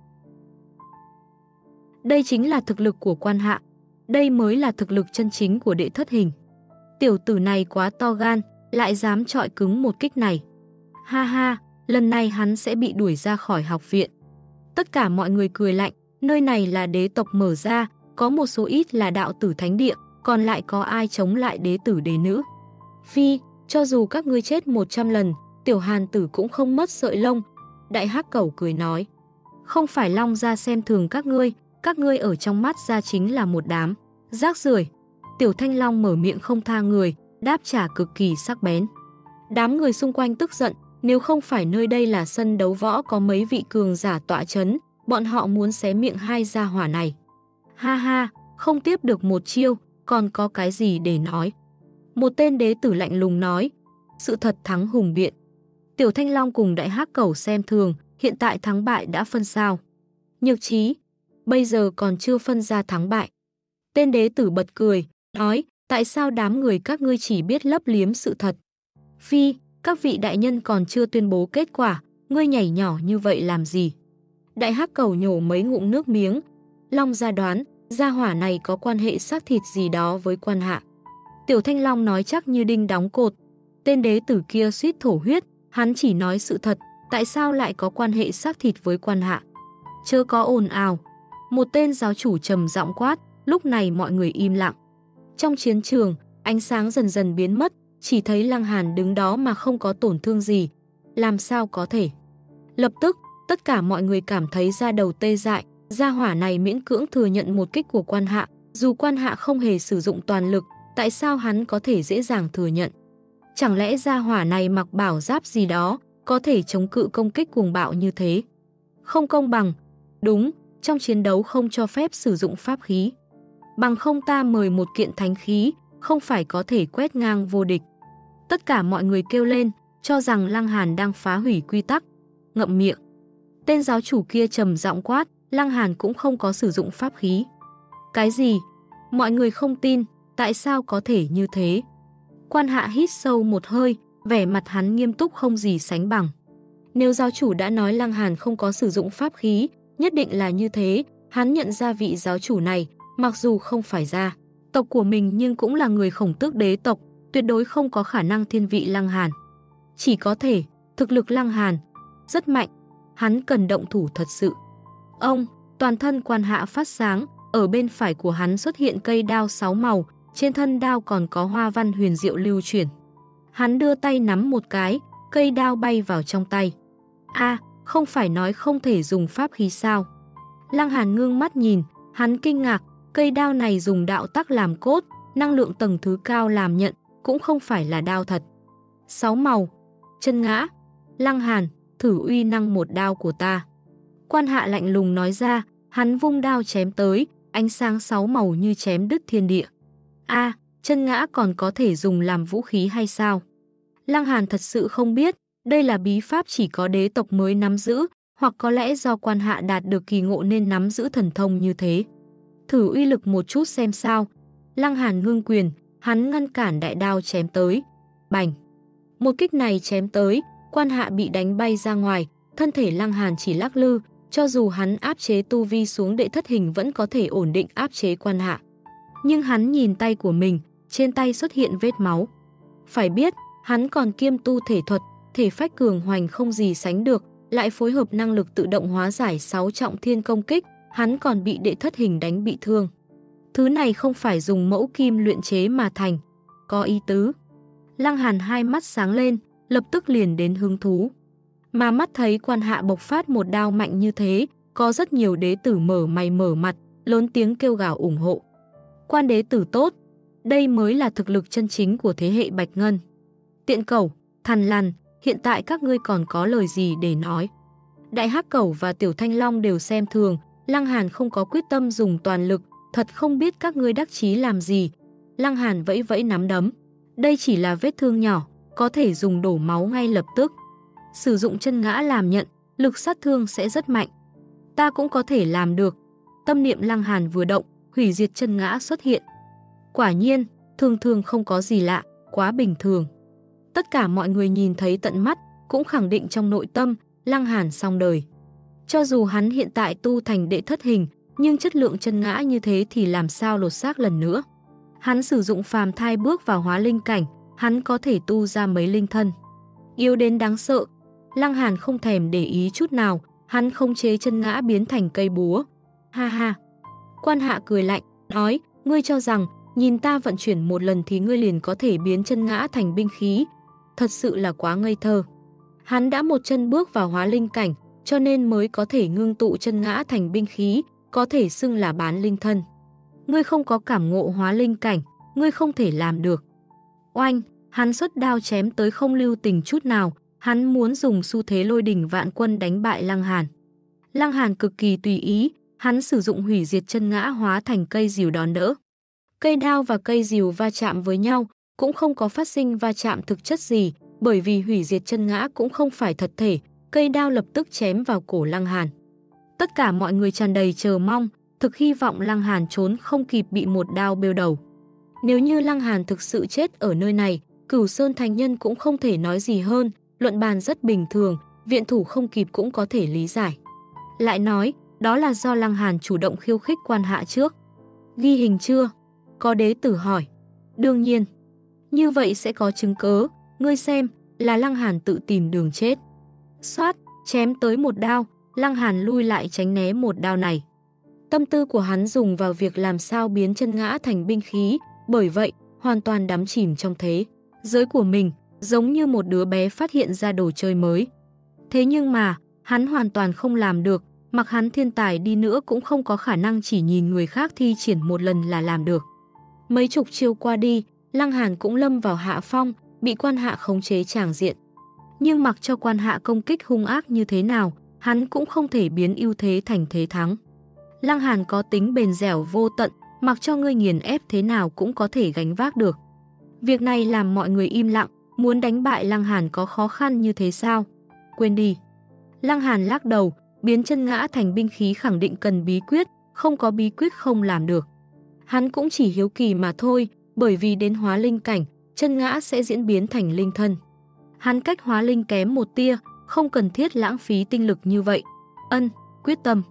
Đây chính là thực lực của Quan Hạ, đây mới là thực lực chân chính của đệ thất hình. Tiểu tử này quá to gan, lại dám chọi cứng một kích này. Ha ha, lần này hắn sẽ bị đuổi ra khỏi học viện. Tất cả mọi người cười lạnh, nơi này là đế tộc mở ra, có một số ít là đạo tử thánh địa, còn lại có ai chống lại đế tử đế nữ. Phi, cho dù các ngươi chết 100 lần, tiểu hàn tử cũng không mất sợi lông. Đại hắc cẩu cười nói, không phải Long gia xem thường các ngươi ở trong mắt gia chính là một đám rác rưởi. Tiểu Thanh Long mở miệng không tha người, đáp trả cực kỳ sắc bén. Đám người xung quanh tức giận, nếu không phải nơi đây là sân đấu võ có mấy vị cường giả tọa chấn, bọn họ muốn xé miệng hai gia hỏa này. Ha ha, không tiếp được một chiêu, còn có cái gì để nói? Một tên đế tử lạnh lùng nói, sự thật thắng hùng biện. Tiểu Thanh Long cùng Đại Hắc Cẩu xem thường, hiện tại thắng bại đã phân sao. Nhược Trí, bây giờ còn chưa phân ra thắng bại. Tên đế tử bật cười, nói, tại sao đám người các ngươi chỉ biết lấp liếm sự thật? Phi, các vị đại nhân còn chưa tuyên bố kết quả, ngươi nhảy nhỏ như vậy làm gì? Đại hắc cầu nhổ mấy ngụm nước miếng. Long gia đoán, gia hỏa này có quan hệ xác thịt gì đó với quan hạ. Tiểu Thanh Long nói chắc như đinh đóng cột. Tên đế tử kia suýt thổ huyết, hắn chỉ nói sự thật, tại sao lại có quan hệ xác thịt với quan hạ? Chớ có ồn ào. Một tên giáo chủ trầm giọng quát, lúc này mọi người im lặng. Trong chiến trường, ánh sáng dần dần biến mất, chỉ thấy Lăng Hàn đứng đó mà không có tổn thương gì. Làm sao có thể? Lập tức, tất cả mọi người cảm thấy da đầu tê dại, gia hỏa này miễn cưỡng thừa nhận một kích của quan hạ, dù quan hạ không hề sử dụng toàn lực, tại sao hắn có thể dễ dàng thừa nhận? Chẳng lẽ gia hỏa này mặc bảo giáp gì đó, có thể chống cự công kích cuồng bạo như thế? Không công bằng. Đúng, trong chiến đấu không cho phép sử dụng pháp khí. Bằng không ta mời một kiện thánh khí, không phải có thể quét ngang vô địch. Tất cả mọi người kêu lên, cho rằng Lăng Hàn đang phá hủy quy tắc. Ngậm miệng. Tên giáo chủ kia trầm giọng quát, Lăng Hàn cũng không có sử dụng pháp khí. Cái gì? Mọi người không tin, tại sao có thể như thế? Quan hạ hít sâu một hơi, vẻ mặt hắn nghiêm túc không gì sánh bằng. Nếu giáo chủ đã nói Lăng Hàn không có sử dụng pháp khí, nhất định là như thế, hắn nhận ra vị giáo chủ này, mặc dù không phải gia tộc của mình nhưng cũng là người Khổng Tước đế tộc, tuyệt đối không có khả năng thiên vị Lăng Hàn. Chỉ có thể, thực lực Lăng Hàn rất mạnh, hắn cần động thủ thật sự. Ông, toàn thân quan hạ phát sáng, ở bên phải của hắn xuất hiện cây đao 6 màu, trên thân đao còn có hoa văn huyền diệu lưu chuyển. Hắn đưa tay nắm một cái, cây đao bay vào trong tay. Không phải nói không thể dùng pháp khí sao? Lăng Hàn ngưng mắt nhìn, hắn kinh ngạc, cây đao này dùng đạo tắc làm cốt, năng lượng tầng thứ cao làm nhận, cũng không phải là đao thật. 6 màu, chân ngã. Lăng Hàn, thử uy năng một đao của ta. Quan hạ lạnh lùng nói ra, hắn vung đao chém tới, ánh sáng 6 màu như chém đứt thiên địa. Chân ngã còn có thể dùng làm vũ khí hay sao? Lăng Hàn thật sự không biết, đây là bí pháp chỉ có đế tộc mới nắm giữ, hoặc có lẽ do quan hạ đạt được kỳ ngộ nên nắm giữ thần thông như thế. Thử uy lực một chút xem sao. Lăng Hàn ngưng quyền, hắn ngăn cản đại đao chém tới. Bành! Một kích này chém tới, quan hạ bị đánh bay ra ngoài, thân thể Lăng Hàn chỉ lắc lư, cho dù hắn áp chế tu vi xuống đệ thất hình vẫn có thể ổn định áp chế quan hạ. Nhưng hắn nhìn tay của mình, trên tay xuất hiện vết máu. Phải biết, hắn còn kiêm tu thể thuật, thể phách cường hoành không gì sánh được, lại phối hợp năng lực tự động hóa giải 6 trọng thiên công kích, hắn còn bị đệ thất hình đánh bị thương. Thứ này không phải dùng mẫu kim luyện chế mà thành, có ý tứ. Lăng Hàn hai mắt sáng lên, lập tức liền đến hứng thú. Mà mắt thấy quan hạ bộc phát một đao mạnh như thế, có rất nhiều đế tử mở mày mở mặt, lớn tiếng kêu gào ủng hộ. Quan đế tử tốt, đây mới là thực lực chân chính của thế hệ Bạch Ngân. Tiện cẩu, thằn lằn, hiện tại các ngươi còn có lời gì để nói? Đại hắc cẩu và tiểu thanh long đều xem thường, Lăng Hàn không có quyết tâm dùng toàn lực, thật không biết các ngươi đắc chí làm gì. Lăng Hàn vẫy vẫy nắm đấm. Đây chỉ là vết thương nhỏ, có thể dùng đổ máu ngay lập tức. Sử dụng chân ngã làm nhận, lực sát thương sẽ rất mạnh. Ta cũng có thể làm được. Tâm niệm Lăng Hàn vừa động, hủy diệt chân ngã xuất hiện. Quả nhiên, thường thường không có gì lạ, quá bình thường. Tất cả mọi người nhìn thấy tận mắt, cũng khẳng định trong nội tâm, Lăng Hàn xong đời. Cho dù hắn hiện tại tu thành đệ thất hình, nhưng chất lượng chân ngã như thế thì làm sao lột xác lần nữa. Hắn sử dụng phàm thai bước vào hóa linh cảnh, hắn có thể tu ra mấy linh thân. Yếu đến đáng sợ, Lăng Hàn không thèm để ý chút nào, hắn không chế chân ngã biến thành cây búa. Ha ha. Quan hạ cười lạnh, nói, ngươi cho rằng, nhìn ta vận chuyển một lần thì ngươi liền có thể biến chân ngã thành binh khí. Thật sự là quá ngây thơ. Hắn đã một chân bước vào hóa linh cảnh, cho nên mới có thể ngưng tụ chân ngã thành binh khí, có thể xưng là bán linh thân. Ngươi không có cảm ngộ hóa linh cảnh, ngươi không thể làm được. Oanh, hắn xuất đao chém tới không lưu tình chút nào, hắn muốn dùng xu thế lôi đỉnh vạn quân đánh bại Lăng Hàn. Lăng Hàn cực kỳ tùy ý, hắn sử dụng hủy diệt chân ngã hóa thành cây rìu đón đỡ. Cây đao và cây rìu va chạm với nhau, cũng không có phát sinh va chạm thực chất gì, bởi vì hủy diệt chân ngã cũng không phải thật thể, cây đao lập tức chém vào cổ Lăng Hàn. Tất cả mọi người tràn đầy chờ mong, thực hy vọng Lăng Hàn trốn không kịp bị một đao bêu đầu. Nếu như Lăng Hàn thực sự chết ở nơi này, Cửu Sơn Thánh Nhân cũng không thể nói gì hơn, luận bàn rất bình thường, viện thủ không kịp cũng có thể lý giải. Lại nói, đó là do Lăng Hàn chủ động khiêu khích Quan Hạ trước. Ghi hình chưa? Có đế tử hỏi. Đương nhiên. Như vậy sẽ có chứng cớ, ngươi xem, là Lăng Hàn tự tìm đường chết. Xoát, chém tới một đao, Lăng Hàn lui lại tránh né một đao này. Tâm tư của hắn dùng vào việc làm sao biến chân ngã thành binh khí, bởi vậy, hoàn toàn đắm chìm trong thế giới của mình, giống như một đứa bé phát hiện ra đồ chơi mới. Thế nhưng mà, hắn hoàn toàn không làm được, mặc hắn thiên tài đi nữa cũng không có khả năng chỉ nhìn người khác thi triển một lần là làm được. Mấy chục chiêu qua đi, Lăng Hàn cũng lâm vào hạ phong, bị Quan Hạ khống chế tràng diện. Nhưng mặc cho Quan Hạ công kích hung ác như thế nào, hắn cũng không thể biến ưu thế thành thế thắng. Lăng Hàn có tính bền dẻo vô tận, mặc cho ngươi nghiền ép thế nào cũng có thể gánh vác được. Việc này làm mọi người im lặng, muốn đánh bại Lăng Hàn có khó khăn như thế sao? Quên đi. Lăng Hàn lắc đầu, biến chân ngã thành binh khí khẳng định cần bí quyết, không có bí quyết không làm được. Hắn cũng chỉ hiếu kỳ mà thôi, bởi vì đến hóa linh cảnh, chân ngã sẽ diễn biến thành linh thân. Hắn cách hóa linh kém một tia, không cần thiết lãng phí tinh lực như vậy. Quyết tâm.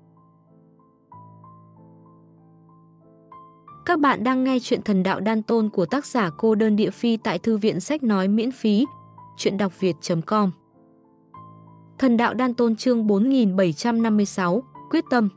Các bạn đang nghe chuyện Thần Đạo Đan Tôn của tác giả Cô Đơn Địa Phi tại thư viện sách nói miễn phí, chuyện đọc việt.com. Thần Đạo Đan Tôn chương 4756, quyết tâm.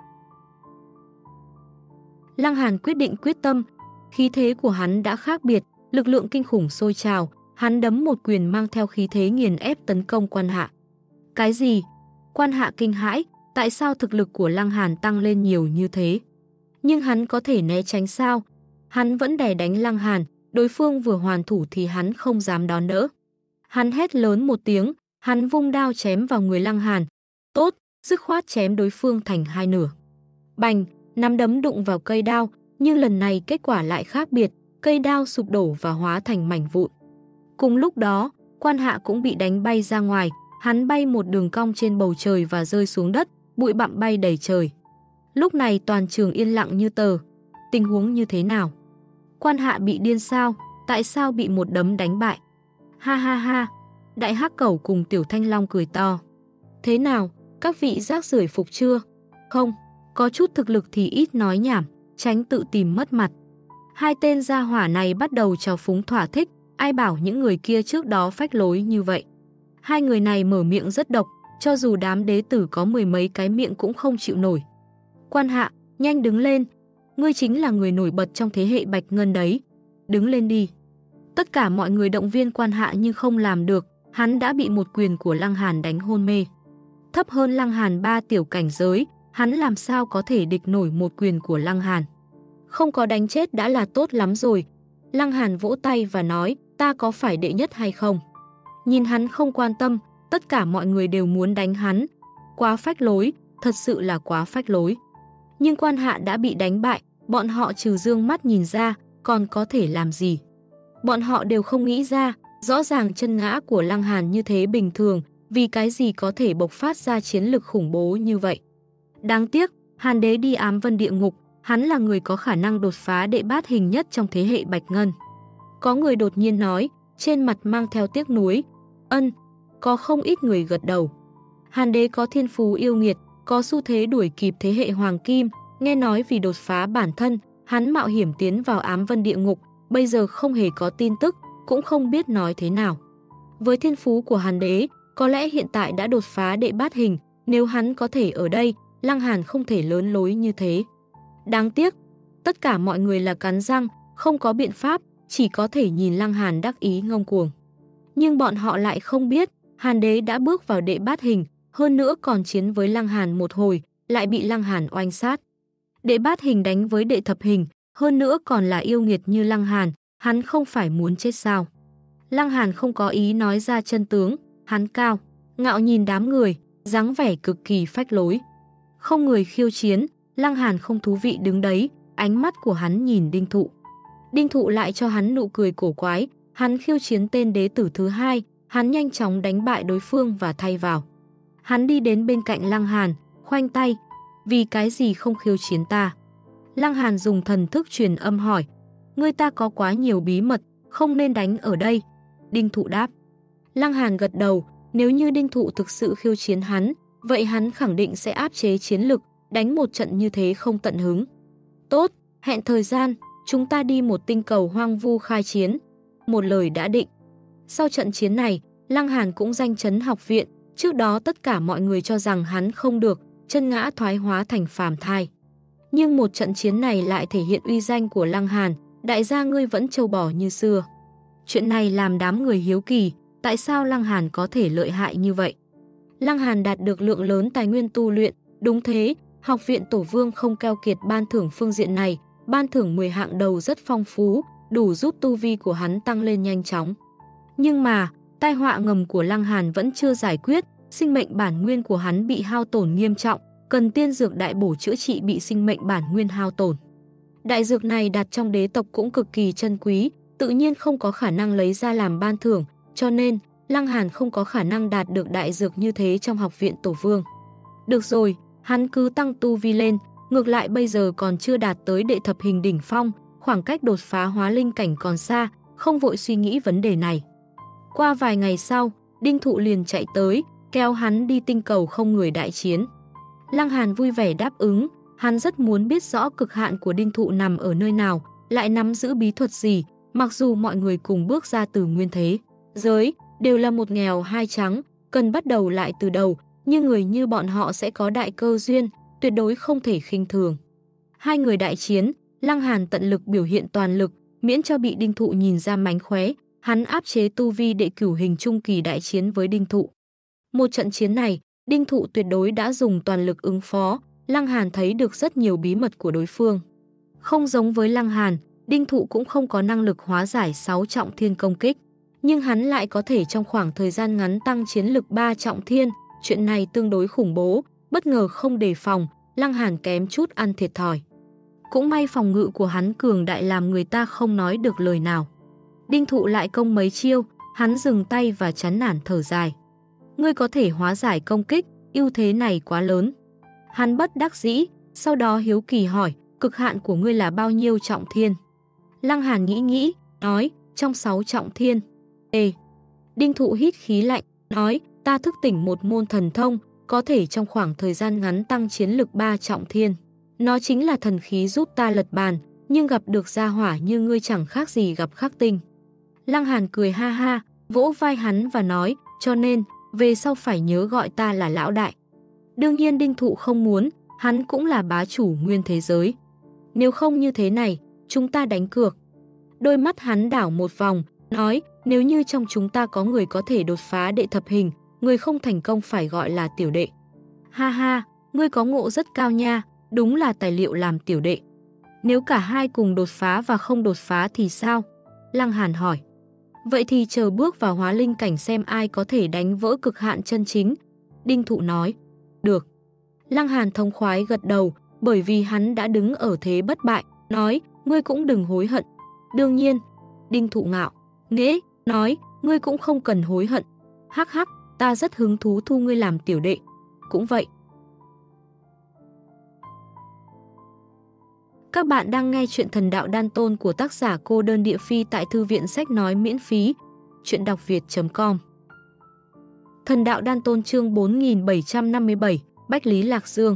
Lăng Hàn quyết định quyết tâm, khí thế của hắn đã khác biệt, lực lượng kinh khủng sôi trào, hắn đấm một quyền mang theo khí thế nghiền ép tấn công Quan Hạ. Cái gì? Quan Hạ kinh hãi, tại sao thực lực của Lăng Hàn tăng lên nhiều như thế? Nhưng hắn có thể né tránh sao? Hắn vẫn đè đánh Lăng Hàn, đối phương vừa hoàn thủ thì hắn không dám đón đỡ. Hắn hét lớn một tiếng, hắn vung đao chém vào người Lăng Hàn. Tốt, dứt khoát chém đối phương thành hai nửa. Bành, nắm đấm đụng vào cây đao, nhưng lần này kết quả lại khác biệt, cây đao sụp đổ và hóa thành mảnh vụn. Cùng lúc đó, Quan Hạ cũng bị đánh bay ra ngoài, hắn bay một đường cong trên bầu trời và rơi xuống đất, bụi bặm bay đầy trời. Lúc này toàn trường yên lặng như tờ. Tình huống như thế nào? Quan Hạ bị điên sao? Tại sao bị một đấm đánh bại? Ha ha ha! Đại Hắc Cẩu cùng Tiểu Thanh Long cười to. Thế nào? Các vị rác rưởi phục chưa? Không, có chút thực lực thì ít nói nhảm, tránh tự tìm mất mặt. Hai tên gia hỏa này bắt đầu trào phúng thỏa thích, ai bảo những người kia trước đó phách lối như vậy. Hai người này mở miệng rất độc, cho dù đám đế tử có mười mấy cái miệng cũng không chịu nổi. Quan Hạ, nhanh đứng lên, ngươi chính là người nổi bật trong thế hệ Bạch Ngân đấy. Đứng lên đi. Tất cả mọi người động viên Quan Hạ nhưng không làm được, hắn đã bị một quyền của Lăng Hàn đánh hôn mê. Thấp hơn Lăng Hàn 3 tiểu cảnh giới, hắn làm sao có thể địch nổi một quyền của Lăng Hàn. Không có đánh chết đã là tốt lắm rồi. Lăng Hàn vỗ tay và nói, ta có phải đệ nhất hay không? Nhìn hắn không quan tâm, tất cả mọi người đều muốn đánh hắn. Quá phách lối, thật sự là quá phách lối. Nhưng Quan Hạ đã bị đánh bại, bọn họ trừ dương mắt nhìn ra, còn có thể làm gì? Bọn họ đều không nghĩ ra, rõ ràng chân ngã của Lăng Hàn như thế bình thường, vì cái gì có thể bộc phát ra chiến lực khủng bố như vậy. Đáng tiếc, Hàn Đế đi ám vân địa ngục, hắn là người có khả năng đột phá đệ bát hình nhất trong thế hệ Bạch Ngân. Có người đột nhiên nói, trên mặt mang theo tiếc nuối. Có không ít người gật đầu. Hàn Đế có thiên phú yêu nghiệt, có xu thế đuổi kịp thế hệ Hoàng Kim, nghe nói vì đột phá bản thân, hắn mạo hiểm tiến vào ám vân địa ngục, bây giờ không hề có tin tức, cũng không biết nói thế nào. Với thiên phú của Hàn Đế, có lẽ hiện tại đã đột phá đệ bát hình, nếu hắn có thể ở đây, Lăng Hàn không thể lớn lối như thế. Đáng tiếc, tất cả mọi người là cắn răng, không có biện pháp, chỉ có thể nhìn Lăng Hàn đắc ý ngông cuồng. Nhưng bọn họ lại không biết, Hàn Đế đã bước vào đệ bát hình, hơn nữa còn chiến với Lăng Hàn một hồi, lại bị Lăng Hàn oanh sát. Đệ bát hình đánh với đệ thập hình, hơn nữa còn là yêu nghiệt như Lăng Hàn, hắn không phải muốn chết sao? Lăng Hàn không có ý nói ra chân tướng, hắn cao, ngạo nhìn đám người, dáng vẻ cực kỳ phách lối. Không người khiêu chiến, Lăng Hàn không thú vị đứng đấy, ánh mắt của hắn nhìn Đinh Thụ. Đinh Thụ lại cho hắn nụ cười cổ quái, hắn khiêu chiến tên đế tử thứ hai, hắn nhanh chóng đánh bại đối phương và thay vào. Hắn đi đến bên cạnh Lăng Hàn, khoanh tay, vì cái gì không khiêu chiến ta? Lăng Hàn dùng thần thức truyền âm hỏi, người ta có quá nhiều bí mật, không nên đánh ở đây. Đinh Thụ đáp. Lăng Hàn gật đầu, nếu như Đinh Thụ thực sự khiêu chiến hắn, vậy hắn khẳng định sẽ áp chế chiến lực, đánh một trận như thế không tận hứng. Tốt, hẹn thời gian, chúng ta đi một tinh cầu hoang vu khai chiến. Một lời đã định. Sau trận chiến này, Lăng Hàn cũng danh chấn học viện, trước đó tất cả mọi người cho rằng hắn không được, chân ngã thoái hóa thành phàm thai. Nhưng một trận chiến này lại thể hiện uy danh của Lăng Hàn, đại gia ngươi vẫn trâu bò như xưa. Chuyện này làm đám người hiếu kỳ, tại sao Lăng Hàn có thể lợi hại như vậy? Lăng Hàn đạt được lượng lớn tài nguyên tu luyện, đúng thế, học viện Tổ Vương không keo kiệt ban thưởng phương diện này, ban thưởng 10 hạng đầu rất phong phú, đủ giúp tu vi của hắn tăng lên nhanh chóng. Nhưng mà, tai họa ngầm của Lăng Hàn vẫn chưa giải quyết, sinh mệnh bản nguyên của hắn bị hao tổn nghiêm trọng, cần tiên dược đại bổ chữa trị bị sinh mệnh bản nguyên hao tổn. Đại dược này đặt trong đế tộc cũng cực kỳ chân quý, tự nhiên không có khả năng lấy ra làm ban thưởng, cho nên Lăng Hàn không có khả năng đạt được đại dược như thế trong học viện Tổ Vương. Được rồi, hắn cứ tăng tu vi lên, ngược lại bây giờ còn chưa đạt tới đệ thập hình đỉnh phong, khoảng cách đột phá hóa linh cảnh còn xa, không vội suy nghĩ vấn đề này. Qua vài ngày sau, Đinh Thụ liền chạy tới, kéo hắn đi tinh cầu không người đại chiến. Lăng Hàn vui vẻ đáp ứng, hắn rất muốn biết rõ cực hạn của Đinh Thụ nằm ở nơi nào, lại nắm giữ bí thuật gì, mặc dù mọi người cùng bước ra từ nguyên thế giới, đều là một nghèo hai trắng, cần bắt đầu lại từ đầu, nhưng người như bọn họ sẽ có đại cơ duyên, tuyệt đối không thể khinh thường. Hai người đại chiến, Lăng Hàn tận lực biểu hiện toàn lực, miễn cho bị Đinh Thụ nhìn ra mánh khóe, hắn áp chế tu vi đệ cửu hình trung kỳ đại chiến với Đinh Thụ. Một trận chiến này, Đinh Thụ tuyệt đối đã dùng toàn lực ứng phó, Lăng Hàn thấy được rất nhiều bí mật của đối phương. Không giống với Lăng Hàn, Đinh Thụ cũng không có năng lực hóa giải 6 trọng thiên công kích, nhưng hắn lại có thể trong khoảng thời gian ngắn tăng chiến lực 3 trọng thiên, chuyện này tương đối khủng bố, bất ngờ không đề phòng, Lăng Hàn kém chút ăn thiệt thòi. Cũng may phòng ngự của hắn cường đại làm người ta không nói được lời nào. Đinh Thụ lại công mấy chiêu, hắn dừng tay và chán nản thở dài. Ngươi có thể hóa giải công kích, ưu thế này quá lớn. Hắn bất đắc dĩ, sau đó hiếu kỳ hỏi, cực hạn của ngươi là bao nhiêu trọng thiên? Lăng Hàn nghĩ, nói, trong 6 trọng thiên. Đinh Thụ hít khí lạnh, nói, ta thức tỉnh một môn thần thông, có thể trong khoảng thời gian ngắn tăng chiến lực 3 trọng thiên. Nó chính là thần khí giúp ta lật bàn, nhưng gặp được gia hỏa như ngươi chẳng khác gì gặp khắc tinh. Lăng Hàn cười ha ha, vỗ vai hắn và nói, cho nên, về sau phải nhớ gọi ta là lão đại. Đương nhiên Đinh Thụ không muốn, hắn cũng là bá chủ nguyên thế giới. Nếu không như thế này, chúng ta đánh cược. Đôi mắt hắn đảo một vòng, nói, nếu như trong chúng ta có người có thể đột phá đệ thập hình, người không thành công phải gọi là tiểu đệ. Ha ha, ngươi có ngộ rất cao nha, đúng là tài liệu làm tiểu đệ. Nếu cả hai cùng đột phá và không đột phá thì sao? Lăng Hàn hỏi. Vậy thì chờ bước vào hóa linh cảnh xem ai có thể đánh vỡ cực hạn chân chính. Đinh Thụ nói. Được. Lăng Hàn thông khoái gật đầu, bởi vì hắn đã đứng ở thế bất bại, nói, ngươi cũng đừng hối hận. Đương nhiên. Đinh Thụ ngạo nghễ, nói, ngươi cũng không cần hối hận. Hắc hắc, ta rất hứng thú thu ngươi làm tiểu đệ. Cũng vậy. Các bạn đang nghe chuyện Thần Đạo Đan Tôn của tác giả Cô Đơn Địa Phi tại thư viện sách nói miễn phí. Chuyện đọc việt.com. Thần Đạo Đan Tôn chương 4757, Bách Lý Lạc Dương.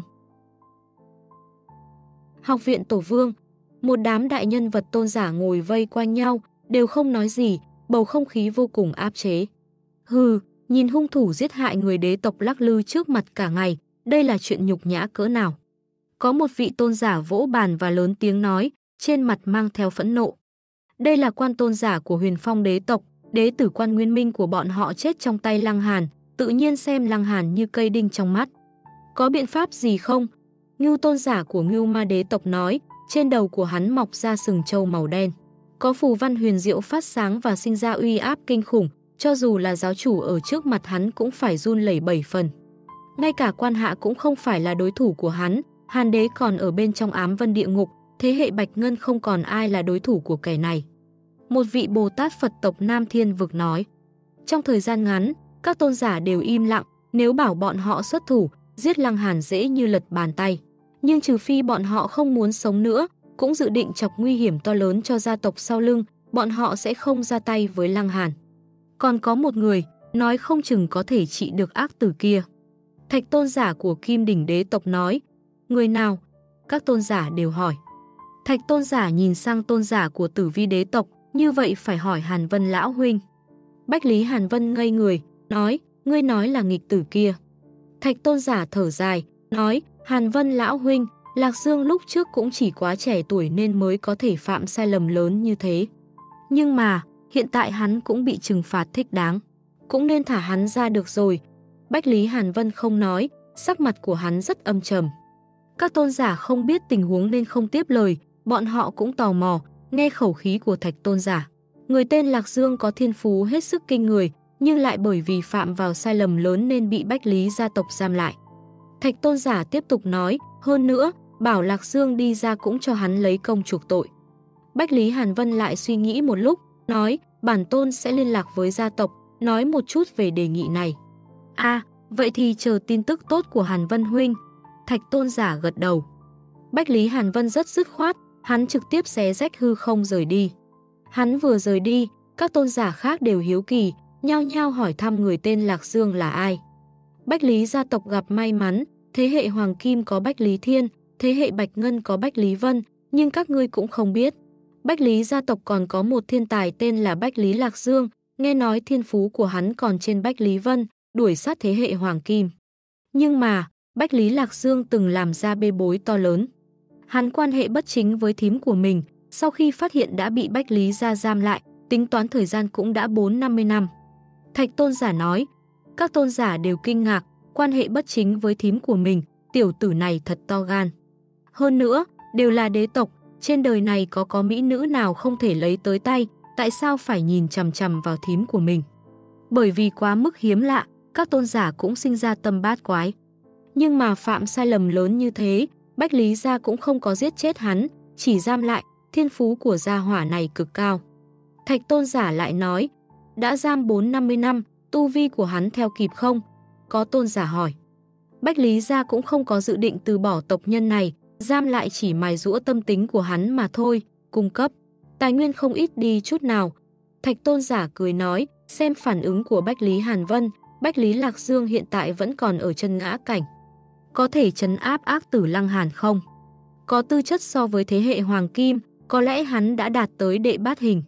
Học viện Tổ Vương, một đám đại nhân vật tôn giả ngồi vây quanh nhau, đều không nói gì, bầu không khí vô cùng áp chế. Hừ, nhìn hung thủ giết hại người đế tộc lắc lư trước mặt cả ngày, đây là chuyện nhục nhã cỡ nào. Có một vị tôn giả vỗ bàn và lớn tiếng nói, trên mặt mang theo phẫn nộ. Đây là quan tôn giả của Huyền Phong đế tộc, đế tử Quan Nguyên Minh của bọn họ chết trong tay Lăng Hàn, tự nhiên xem Lăng Hàn như cây đinh trong mắt. Có biện pháp gì không? Ngưu tôn giả của Ngưu Ma đế tộc nói, trên đầu của hắn mọc ra sừng trâu màu đen. Có phù văn huyền diệu phát sáng và sinh ra uy áp kinh khủng, cho dù là giáo chủ ở trước mặt hắn cũng phải run lẩy bẩy phần. Ngay cả quan hạ cũng không phải là đối thủ của hắn, Hàn đế còn ở bên trong ám vân địa ngục, thế hệ Bạch Ngân không còn ai là đối thủ của kẻ này. Một vị Bồ Tát Phật tộc Nam Thiên Vực nói. Trong thời gian ngắn, các tôn giả đều im lặng, nếu bảo bọn họ xuất thủ, giết Lăng Hàn dễ như lật bàn tay. Nhưng trừ phi bọn họ không muốn sống nữa, cũng dự định chọc nguy hiểm to lớn cho gia tộc sau lưng, bọn họ sẽ không ra tay với Lăng Hàn. Còn có một người, nói không chừng có thể trị được ác tử kia. Thạch tôn giả của Kim Đỉnh đế tộc nói. Người nào? Các tôn giả đều hỏi. Thạch tôn giả nhìn sang tôn giả của Tử Vi đế tộc, như vậy phải hỏi Hàn Vân lão huynh. Bách Lý Hàn Vân ngây người, nói, ngươi nói là nghịch tử kia. Thạch tôn giả thở dài, nói, Hàn Vân lão huynh, Lạc Dương lúc trước cũng chỉ quá trẻ tuổi nên mới có thể phạm sai lầm lớn như thế. Nhưng mà, hiện tại hắn cũng bị trừng phạt thích đáng. Cũng nên thả hắn ra được rồi. Bách Lý Hàn Vân không nói, sắc mặt của hắn rất âm trầm. Các tôn giả không biết tình huống nên không tiếp lời, bọn họ cũng tò mò, nghe khẩu khí của Thạch tôn giả. Người tên Lạc Dương có thiên phú hết sức kinh người, nhưng lại bởi vì phạm vào sai lầm lớn nên bị Bách Lý gia tộc giam lại. Thạch tôn giả tiếp tục nói, hơn nữa, bảo Lạc Dương đi ra cũng cho hắn lấy công chuộc tội. Bách Lý Hàn Vân lại suy nghĩ một lúc, nói, bản tôn sẽ liên lạc với gia tộc, nói một chút về đề nghị này. Vậy thì chờ tin tức tốt của Hàn Vân huynh. Thạch tôn giả gật đầu. Bách Lý Hàn Vân rất dứt khoát, hắn trực tiếp xé rách hư không rời đi. Hắn vừa rời đi, các tôn giả khác đều hiếu kỳ, nhao nhao hỏi thăm người tên Lạc Dương là ai. Bách Lý gia tộc gặp may mắn, thế hệ Hoàng Kim có Bách Lý Thiên, thế hệ Bạch Ngân có Bách Lý Vân, nhưng các ngươi cũng không biết. Bách Lý gia tộc còn có một thiên tài tên là Bách Lý Lạc Dương, nghe nói thiên phú của hắn còn trên Bách Lý Vân, đuổi sát thế hệ Hoàng Kim. Nhưng mà, Bách Lý Lạc Dương từng làm ra bê bối to lớn. Hắn quan hệ bất chính với thím của mình, sau khi phát hiện đã bị Bách Lý gia giam lại, tính toán thời gian cũng đã 4-50 năm. Thạch tôn giả nói, các tôn giả đều kinh ngạc, quan hệ bất chính với thím của mình, tiểu tử này thật to gan. Hơn nữa, đều là đế tộc, trên đời này có mỹ nữ nào không thể lấy tới tay, tại sao phải nhìn chằm chằm vào thím của mình? Bởi vì quá mức hiếm lạ, các tôn giả cũng sinh ra tâm bát quái. Nhưng mà phạm sai lầm lớn như thế, Bách Lý gia cũng không có giết chết hắn, chỉ giam lại, thiên phú của gia hỏa này cực cao. Thạch tôn giả lại nói, đã giam 4-50 năm, tu vi của hắn theo kịp không? Có tôn giả hỏi. Bách Lý gia cũng không có dự định từ bỏ tộc nhân này, giam lại chỉ mài giũa tâm tính của hắn mà thôi, cung cấp. Tài nguyên không ít đi chút nào. Thạch tôn giả cười nói, xem phản ứng của Bách Lý Hàn Vân, Bách Lý Lạc Dương hiện tại vẫn còn ở chân ngã cảnh. Có thể trấn áp ác tử Lăng Hàn không? Có tư chất so với thế hệ Hoàng Kim, có lẽ hắn đã đạt tới đệ bát hình.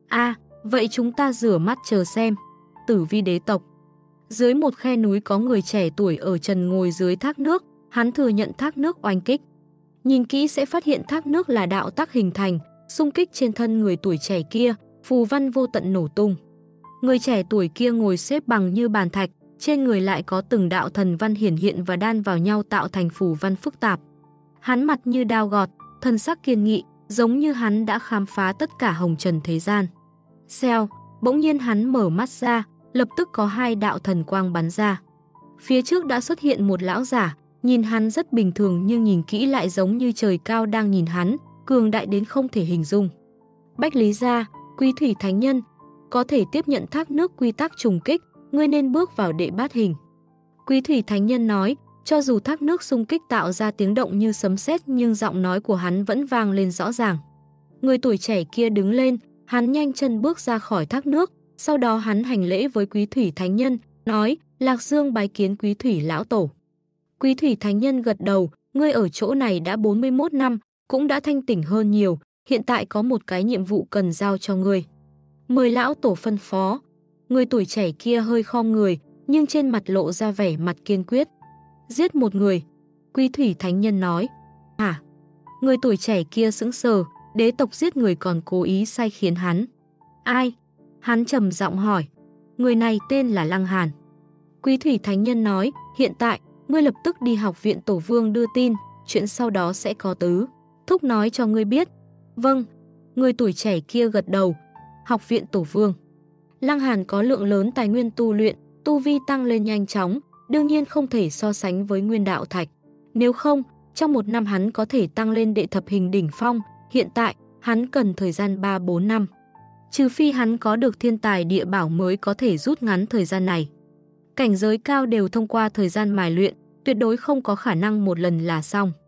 Vậy chúng ta rửa mắt chờ xem. Tử Vi đế tộc. Dưới một khe núi có người trẻ tuổi ở trần ngồi dưới thác nước, hắn thừa nhận thác nước oanh kích. Nhìn kỹ sẽ phát hiện thác nước là đạo tắc hình thành, xung kích trên thân người tuổi trẻ kia, phù văn vô tận nổ tung. Người trẻ tuổi kia ngồi xếp bằng như bàn thạch, trên người lại có từng đạo thần văn hiển hiện và đan vào nhau tạo thành phù văn phức tạp. Hắn mặt như đao gọt, thân sắc kiên nghị, giống như hắn đã khám phá tất cả hồng trần thế gian. Xèo, bỗng nhiên hắn mở mắt ra, lập tức có hai đạo thần quang bắn ra. Phía trước đã xuất hiện một lão giả, nhìn hắn rất bình thường nhưng nhìn kỹ lại giống như trời cao đang nhìn hắn, cường đại đến không thể hình dung. Bách Lý gia, Quý Thủy Thánh Nhân, có thể tiếp nhận thác nước quy tắc trùng kích, ngươi nên bước vào đệ bát hình. Quý Thủy Thánh Nhân nói, cho dù thác nước xung kích tạo ra tiếng động như sấm sét nhưng giọng nói của hắn vẫn vang lên rõ ràng. Người tuổi trẻ kia đứng lên, hắn nhanh chân bước ra khỏi thác nước, sau đó hắn hành lễ với Quý Thủy Thánh Nhân, nói, Lạc Dương bái kiến Quý Thủy Lão Tổ. Quý Thủy Thánh Nhân gật đầu, ngươi ở chỗ này đã 41 năm, cũng đã thanh tỉnh hơn nhiều, hiện tại có một cái nhiệm vụ cần giao cho ngươi. Mời Lão Tổ phân phó. Người tuổi trẻ kia hơi khom người, nhưng trên mặt lộ ra vẻ mặt kiên quyết. Giết một người. Quý Thủy Thánh Nhân nói. Hả? Người tuổi trẻ kia sững sờ, đế tộc giết người còn cố ý sai khiến hắn. Ai? Hắn trầm giọng hỏi. Người này tên là Lăng Hàn. Quý Thủy Thánh Nhân nói, hiện tại, ngươi lập tức đi học viện Tổ Vương đưa tin, chuyện sau đó sẽ có tứ. Thúc nói cho ngươi biết. Vâng. Người tuổi trẻ kia gật đầu. Học viện Tổ Vương. Lăng Hàn có lượng lớn tài nguyên tu luyện, tu vi tăng lên nhanh chóng, đương nhiên không thể so sánh với Nguyên Đạo Thạch. Nếu không, trong một năm hắn có thể tăng lên đệ thập hình đỉnh phong, hiện tại, hắn cần thời gian 3-4 năm. Trừ phi hắn có được thiên tài địa bảo mới có thể rút ngắn thời gian này. Cảnh giới cao đều thông qua thời gian mài luyện, tuyệt đối không có khả năng một lần là xong.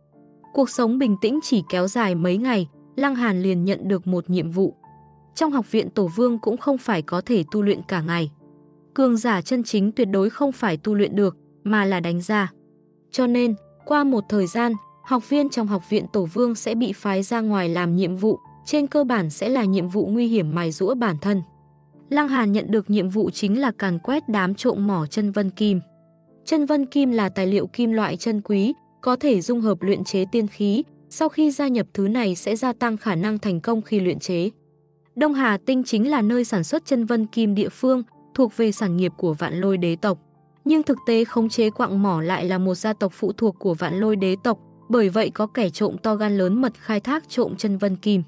Cuộc sống bình tĩnh chỉ kéo dài mấy ngày, Lăng Hàn liền nhận được một nhiệm vụ. Trong học viện Tổ Vương cũng không phải có thể tu luyện cả ngày. Cường giả chân chính tuyệt đối không phải tu luyện được, mà là đánh ra. Cho nên, qua một thời gian, học viên trong học viện Tổ Vương sẽ bị phái ra ngoài làm nhiệm vụ, trên cơ bản sẽ là nhiệm vụ nguy hiểm mài giũa bản thân. Lăng Hàn nhận được nhiệm vụ chính là càn quét đám trộm mỏ chân vân kim. Chân vân kim là tài liệu kim loại chân quý, có thể dung hợp luyện chế tiên khí, sau khi gia nhập thứ này sẽ gia tăng khả năng thành công khi luyện chế. Đông Hà Tinh chính là nơi sản xuất chân vân kim địa phương, thuộc về sản nghiệp của Vạn Lôi đế tộc. Nhưng thực tế khống chế quặng mỏ lại là một gia tộc phụ thuộc của Vạn Lôi đế tộc, bởi vậy có kẻ trộm to gan lớn mật khai thác trộm chân vân kim.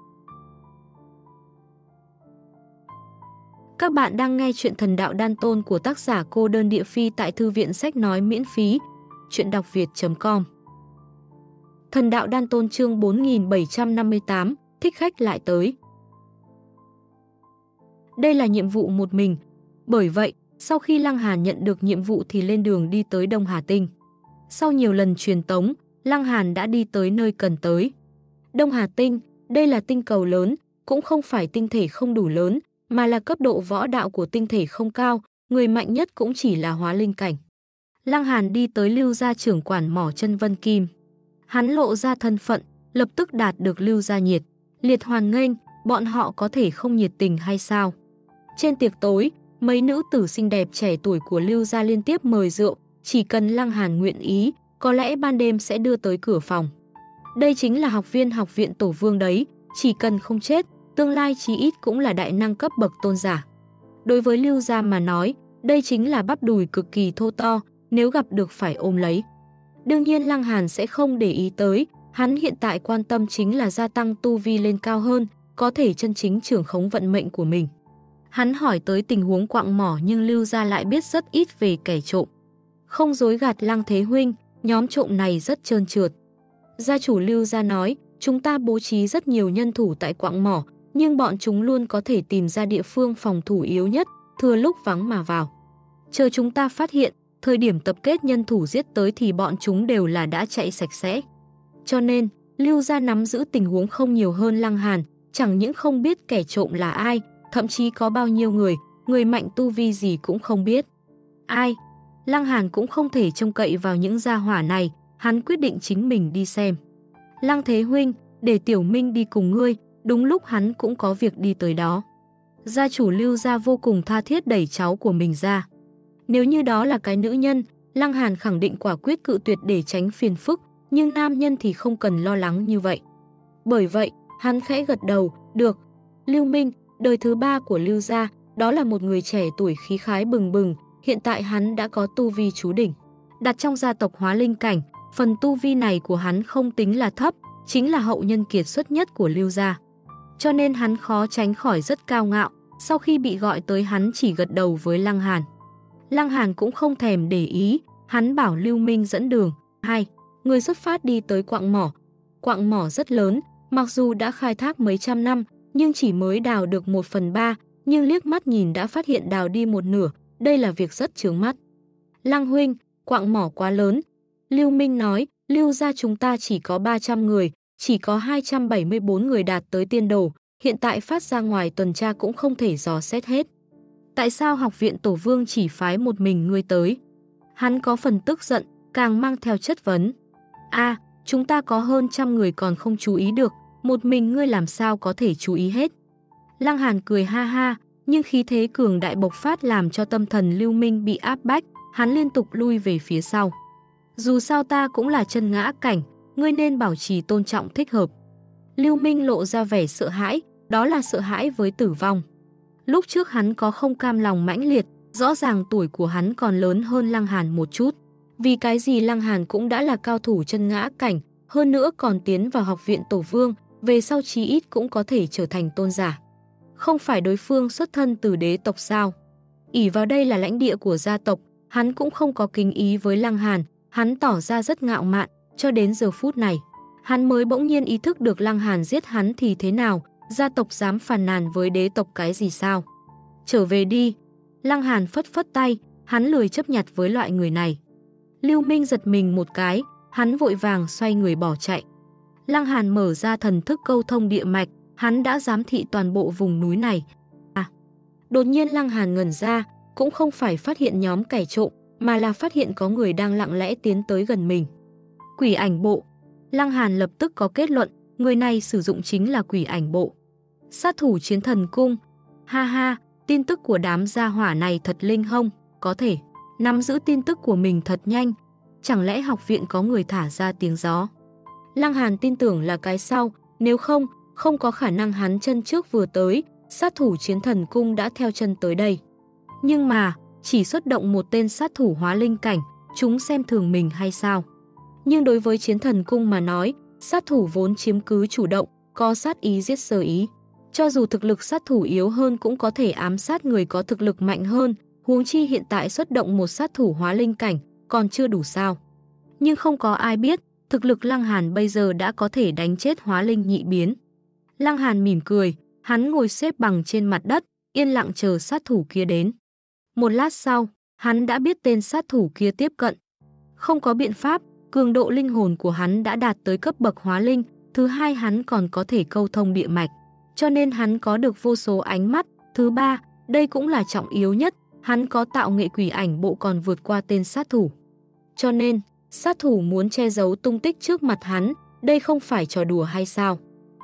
Các bạn đang nghe chuyện Thần Đạo Đan Tôn của tác giả Cô Đơn Địa Phi tại Thư viện Sách Nói miễn phí, chuyện đọc việt.com. Thần Đạo Đan Tôn chương 4758, thích khách lại tới. Đây là nhiệm vụ một mình, bởi vậy, sau khi Lăng Hàn nhận được nhiệm vụ thì lên đường đi tới Đông Hà Tinh. Sau nhiều lần truyền tống, Lăng Hàn đã đi tới nơi cần tới. Đông Hà Tinh, đây là tinh cầu lớn, cũng không phải tinh thể không đủ lớn, mà là cấp độ võ đạo của tinh thể không cao, người mạnh nhất cũng chỉ là hóa linh cảnh. Lăng Hàn đi tới Lưu gia trưởng quản mỏ chân vân kim. Hắn lộ ra thân phận, lập tức đạt được Lưu gia nhiệt liệt hoan nghênh, bọn họ có thể không nhiệt tình hay sao? Trên tiệc tối, mấy nữ tử xinh đẹp trẻ tuổi của Lưu gia liên tiếp mời rượu, chỉ cần Lăng Hàn nguyện ý, có lẽ ban đêm sẽ đưa tới cửa phòng. Đây chính là học viên học viện Tổ Vương đấy, chỉ cần không chết, tương lai chí ít cũng là đại năng cấp bậc tôn giả. Đối với Lưu gia mà nói, đây chính là bắp đùi cực kỳ thô to, nếu gặp được phải ôm lấy. Đương nhiên Lăng Hàn sẽ không để ý tới, hắn hiện tại quan tâm chính là gia tăng tu vi lên cao hơn, có thể chân chính trưởng khống vận mệnh của mình. Hắn hỏi tới tình huống quặng mỏ nhưng Lưu gia lại biết rất ít về kẻ trộm. Không dối gạt Lăng Thế huynh, nhóm trộm này rất trơn trượt. Gia chủ Lưu gia nói, chúng ta bố trí rất nhiều nhân thủ tại quặng mỏ, nhưng bọn chúng luôn có thể tìm ra địa phương phòng thủ yếu nhất, thừa lúc vắng mà vào. Chờ chúng ta phát hiện, thời điểm tập kết nhân thủ giết tới thì bọn chúng đều là đã chạy sạch sẽ. Cho nên, Lưu gia nắm giữ tình huống không nhiều hơn Lăng Hàn, chẳng những không biết kẻ trộm là ai, thậm chí có bao nhiêu người mạnh tu vi gì cũng không biết. Ai? Lăng Hàn cũng không thể trông cậy vào những gia hỏa này, hắn quyết định chính mình đi xem. Lăng Thế huynh, để Tiểu Minh đi cùng ngươi, đúng lúc hắn cũng có việc đi tới đó. Gia chủ Lưu gia vô cùng tha thiết đẩy cháu của mình ra. Nếu như đó là cái nữ nhân, Lăng Hàn khẳng định quả quyết cự tuyệt để tránh phiền phức, nhưng nam nhân thì không cần lo lắng như vậy. Bởi vậy, hắn khẽ gật đầu, được. Lưu Minh, đời thứ ba của Lưu gia, đó là một người trẻ tuổi khí khái bừng bừng, hiện tại hắn đã có tu vi trú đỉnh. Đặt trong gia tộc hóa linh cảnh, phần tu vi này của hắn không tính là thấp, chính là hậu nhân kiệt xuất nhất của Lưu gia. Cho nên hắn khó tránh khỏi rất cao ngạo, sau khi bị gọi tới hắn chỉ gật đầu với Lăng Hàn. Lăng Hàn cũng không thèm để ý, hắn bảo Lưu Minh dẫn đường. Hai người xuất phát đi tới quặng mỏ. Quặng mỏ rất lớn, mặc dù đã khai thác mấy trăm năm, nhưng chỉ mới đào được 1/3, nhưng liếc mắt nhìn đã phát hiện đào đi một nửa, đây là việc rất chướng mắt. Lăng huynh, quặng mỏ quá lớn. Lưu Minh nói, Lưu gia chúng ta chỉ có 300 người, chỉ có 274 người đạt tới tiên đồ, hiện tại phát ra ngoài tuần tra cũng không thể dò xét hết. Tại sao học viện Tổ Vương chỉ phái một mình ngươi tới? Hắn có phần tức giận, càng mang theo chất vấn. Chúng ta có hơn 100 người còn không chú ý được, một mình ngươi làm sao có thể chú ý hết? Lăng Hàn cười ha ha, nhưng khí thế cường đại bộc phát làm cho tâm thần Lưu Minh bị áp bách, hắn liên tục lui về phía sau. Dù sao ta cũng là chân ngã cảnh, ngươi nên bảo trì tôn trọng thích hợp. Lưu Minh lộ ra vẻ sợ hãi, đó là sợ hãi với tử vong. Lúc trước hắn có không cam lòng mãnh liệt, rõ ràng tuổi của hắn còn lớn hơn Lăng Hàn một chút. Vì cái gì Lăng Hàn cũng đã là cao thủ chân ngã cảnh, hơn nữa còn tiến vào học viện Tổ Vương, về sau chí ít cũng có thể trở thành tôn giả. Không phải đối phương xuất thân từ đế tộc sao? Ỷ vào đây là lãnh địa của gia tộc, hắn cũng không có kính ý với Lăng Hàn, hắn tỏ ra rất ngạo mạn, cho đến giờ phút này. Hắn mới bỗng nhiên ý thức được Lăng Hàn giết hắn thì thế nào, gia tộc dám phàn nàn với đế tộc cái gì sao? Trở về đi. Lăng Hàn phất phất tay, hắn lười chấp nhặt với loại người này. Lưu Minh giật mình một cái, hắn vội vàng xoay người bỏ chạy. Lăng Hàn mở ra thần thức câu thông địa mạch, hắn đã giám thị toàn bộ vùng núi này. Đột nhiên Lăng Hàn ngẩn ra, cũng không phải phát hiện nhóm kẻ trộm, mà là phát hiện có người đang lặng lẽ tiến tới gần mình. Quỷ ảnh bộ. Lăng Hàn lập tức có kết luận, người này sử dụng chính là quỷ ảnh bộ. Sát thủ Chiến Thần Cung. Ha ha, tin tức của đám gia hỏa này thật linh thông, có thể nắm giữ tin tức của mình thật nhanh. Chẳng lẽ học viện có người thả ra tiếng gió? Lăng Hàn tin tưởng là cái sau, nếu không, không có khả năng hắn chân trước vừa tới, sát thủ Chiến Thần Cung đã theo chân tới đây. Nhưng mà, chỉ xuất động một tên sát thủ hóa linh cảnh, chúng xem thường mình hay sao? Nhưng đối với Chiến Thần Cung mà nói, sát thủ vốn chiếm cứ chủ động, có sát ý giết sơ ý. Cho dù thực lực sát thủ yếu hơn cũng có thể ám sát người có thực lực mạnh hơn, huống chi hiện tại xuất động một sát thủ hóa linh cảnh, còn chưa đủ sao. Nhưng không có ai biết, thực lực Lăng Hàn bây giờ đã có thể đánh chết hóa linh nhị biến. Lăng Hàn mỉm cười, hắn ngồi xếp bằng trên mặt đất, yên lặng chờ sát thủ kia đến. Một lát sau, hắn đã biết tên sát thủ kia tiếp cận. Không có biện pháp, cường độ linh hồn của hắn đã đạt tới cấp bậc hóa linh, thứ hai hắn còn có thể câu thông địa mạch, cho nên hắn có được vô số ánh mắt, thứ ba, đây cũng là trọng yếu nhất, hắn có tạo nghệ quỷ ảnh bộ còn vượt qua tên sát thủ. Cho nên, sát thủ muốn che giấu tung tích trước mặt hắn, đây không phải trò đùa hay sao?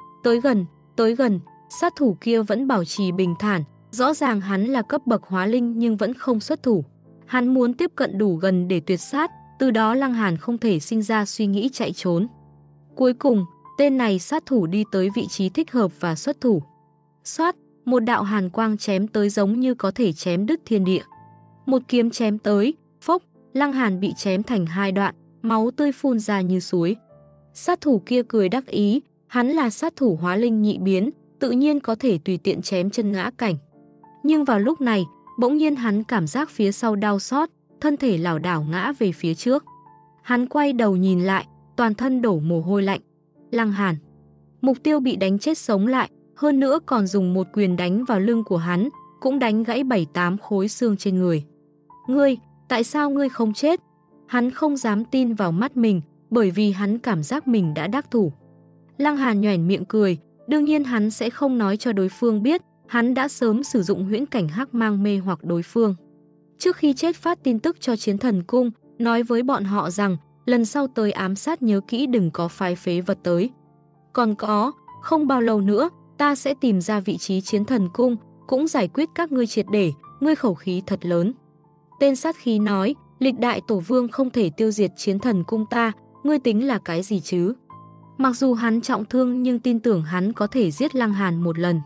Tới gần, sát thủ kia vẫn bảo trì bình thản, rõ ràng hắn là cấp bậc hóa linh nhưng vẫn không xuất thủ. Hắn muốn tiếp cận đủ gần để tuyệt sát, từ đó Lăng Hàn không thể sinh ra suy nghĩ chạy trốn. Cuối cùng, tên này sát thủ đi tới vị trí thích hợp và xuất thủ. Xoát, một đạo hàn quang chém tới giống như có thể chém đứt thiên địa. Một kiếm chém tới, phốc, Lăng Hàn bị chém thành hai đoạn, máu tươi phun ra như suối. Sát thủ kia cười đắc ý, hắn là sát thủ hóa linh nhị biến, tự nhiên có thể tùy tiện chém chân ngã cảnh. Nhưng vào lúc này, bỗng nhiên hắn cảm giác phía sau đau xót, thân thể lảo đảo ngã về phía trước. Hắn quay đầu nhìn lại, toàn thân đổ mồ hôi lạnh. Lăng Hàn. Mục tiêu bị đánh chết sống lại, hơn nữa còn dùng một quyền đánh vào lưng của hắn, cũng đánh gãy 7-8 khối xương trên người. Ngươi, tại sao ngươi không chết? Hắn không dám tin vào mắt mình, bởi vì hắn cảm giác mình đã đắc thủ. Lăng Hàn nhoẻn miệng cười, đương nhiên hắn sẽ không nói cho đối phương biết, hắn đã sớm sử dụng huyễn cảnh hắc mang mê hoặc đối phương. Trước khi chết phát tin tức cho Chiến Thần Cung, nói với bọn họ rằng, lần sau tới ám sát nhớ kỹ đừng có phái phế vật tới. Còn có, không bao lâu nữa, ta sẽ tìm ra vị trí Chiến Thần Cung, cũng giải quyết các ngươi triệt để, ngươi khẩu khí thật lớn. Tên sát khí nói, lịch đại tổ vương không thể tiêu diệt Chiến Thần Cung ta, ngươi tính là cái gì chứ? Mặc dù hắn trọng thương nhưng tin tưởng hắn có thể giết Lăng Hàn một lần.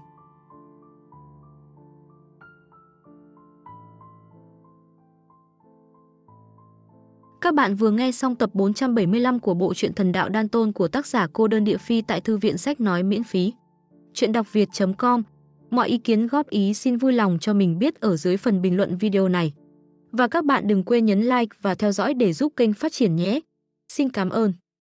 Các bạn vừa nghe xong tập 475 của bộ truyện Thần Đạo Đan Tôn của tác giả Cô Đơn Địa Phi tại Thư viện Sách Nói miễn phí. Chuyện đọc việt.com. Mọi ý kiến góp ý xin vui lòng cho mình biết ở dưới phần bình luận video này. Và các bạn đừng quên nhấn like và theo dõi để giúp kênh phát triển nhé. Xin cảm ơn.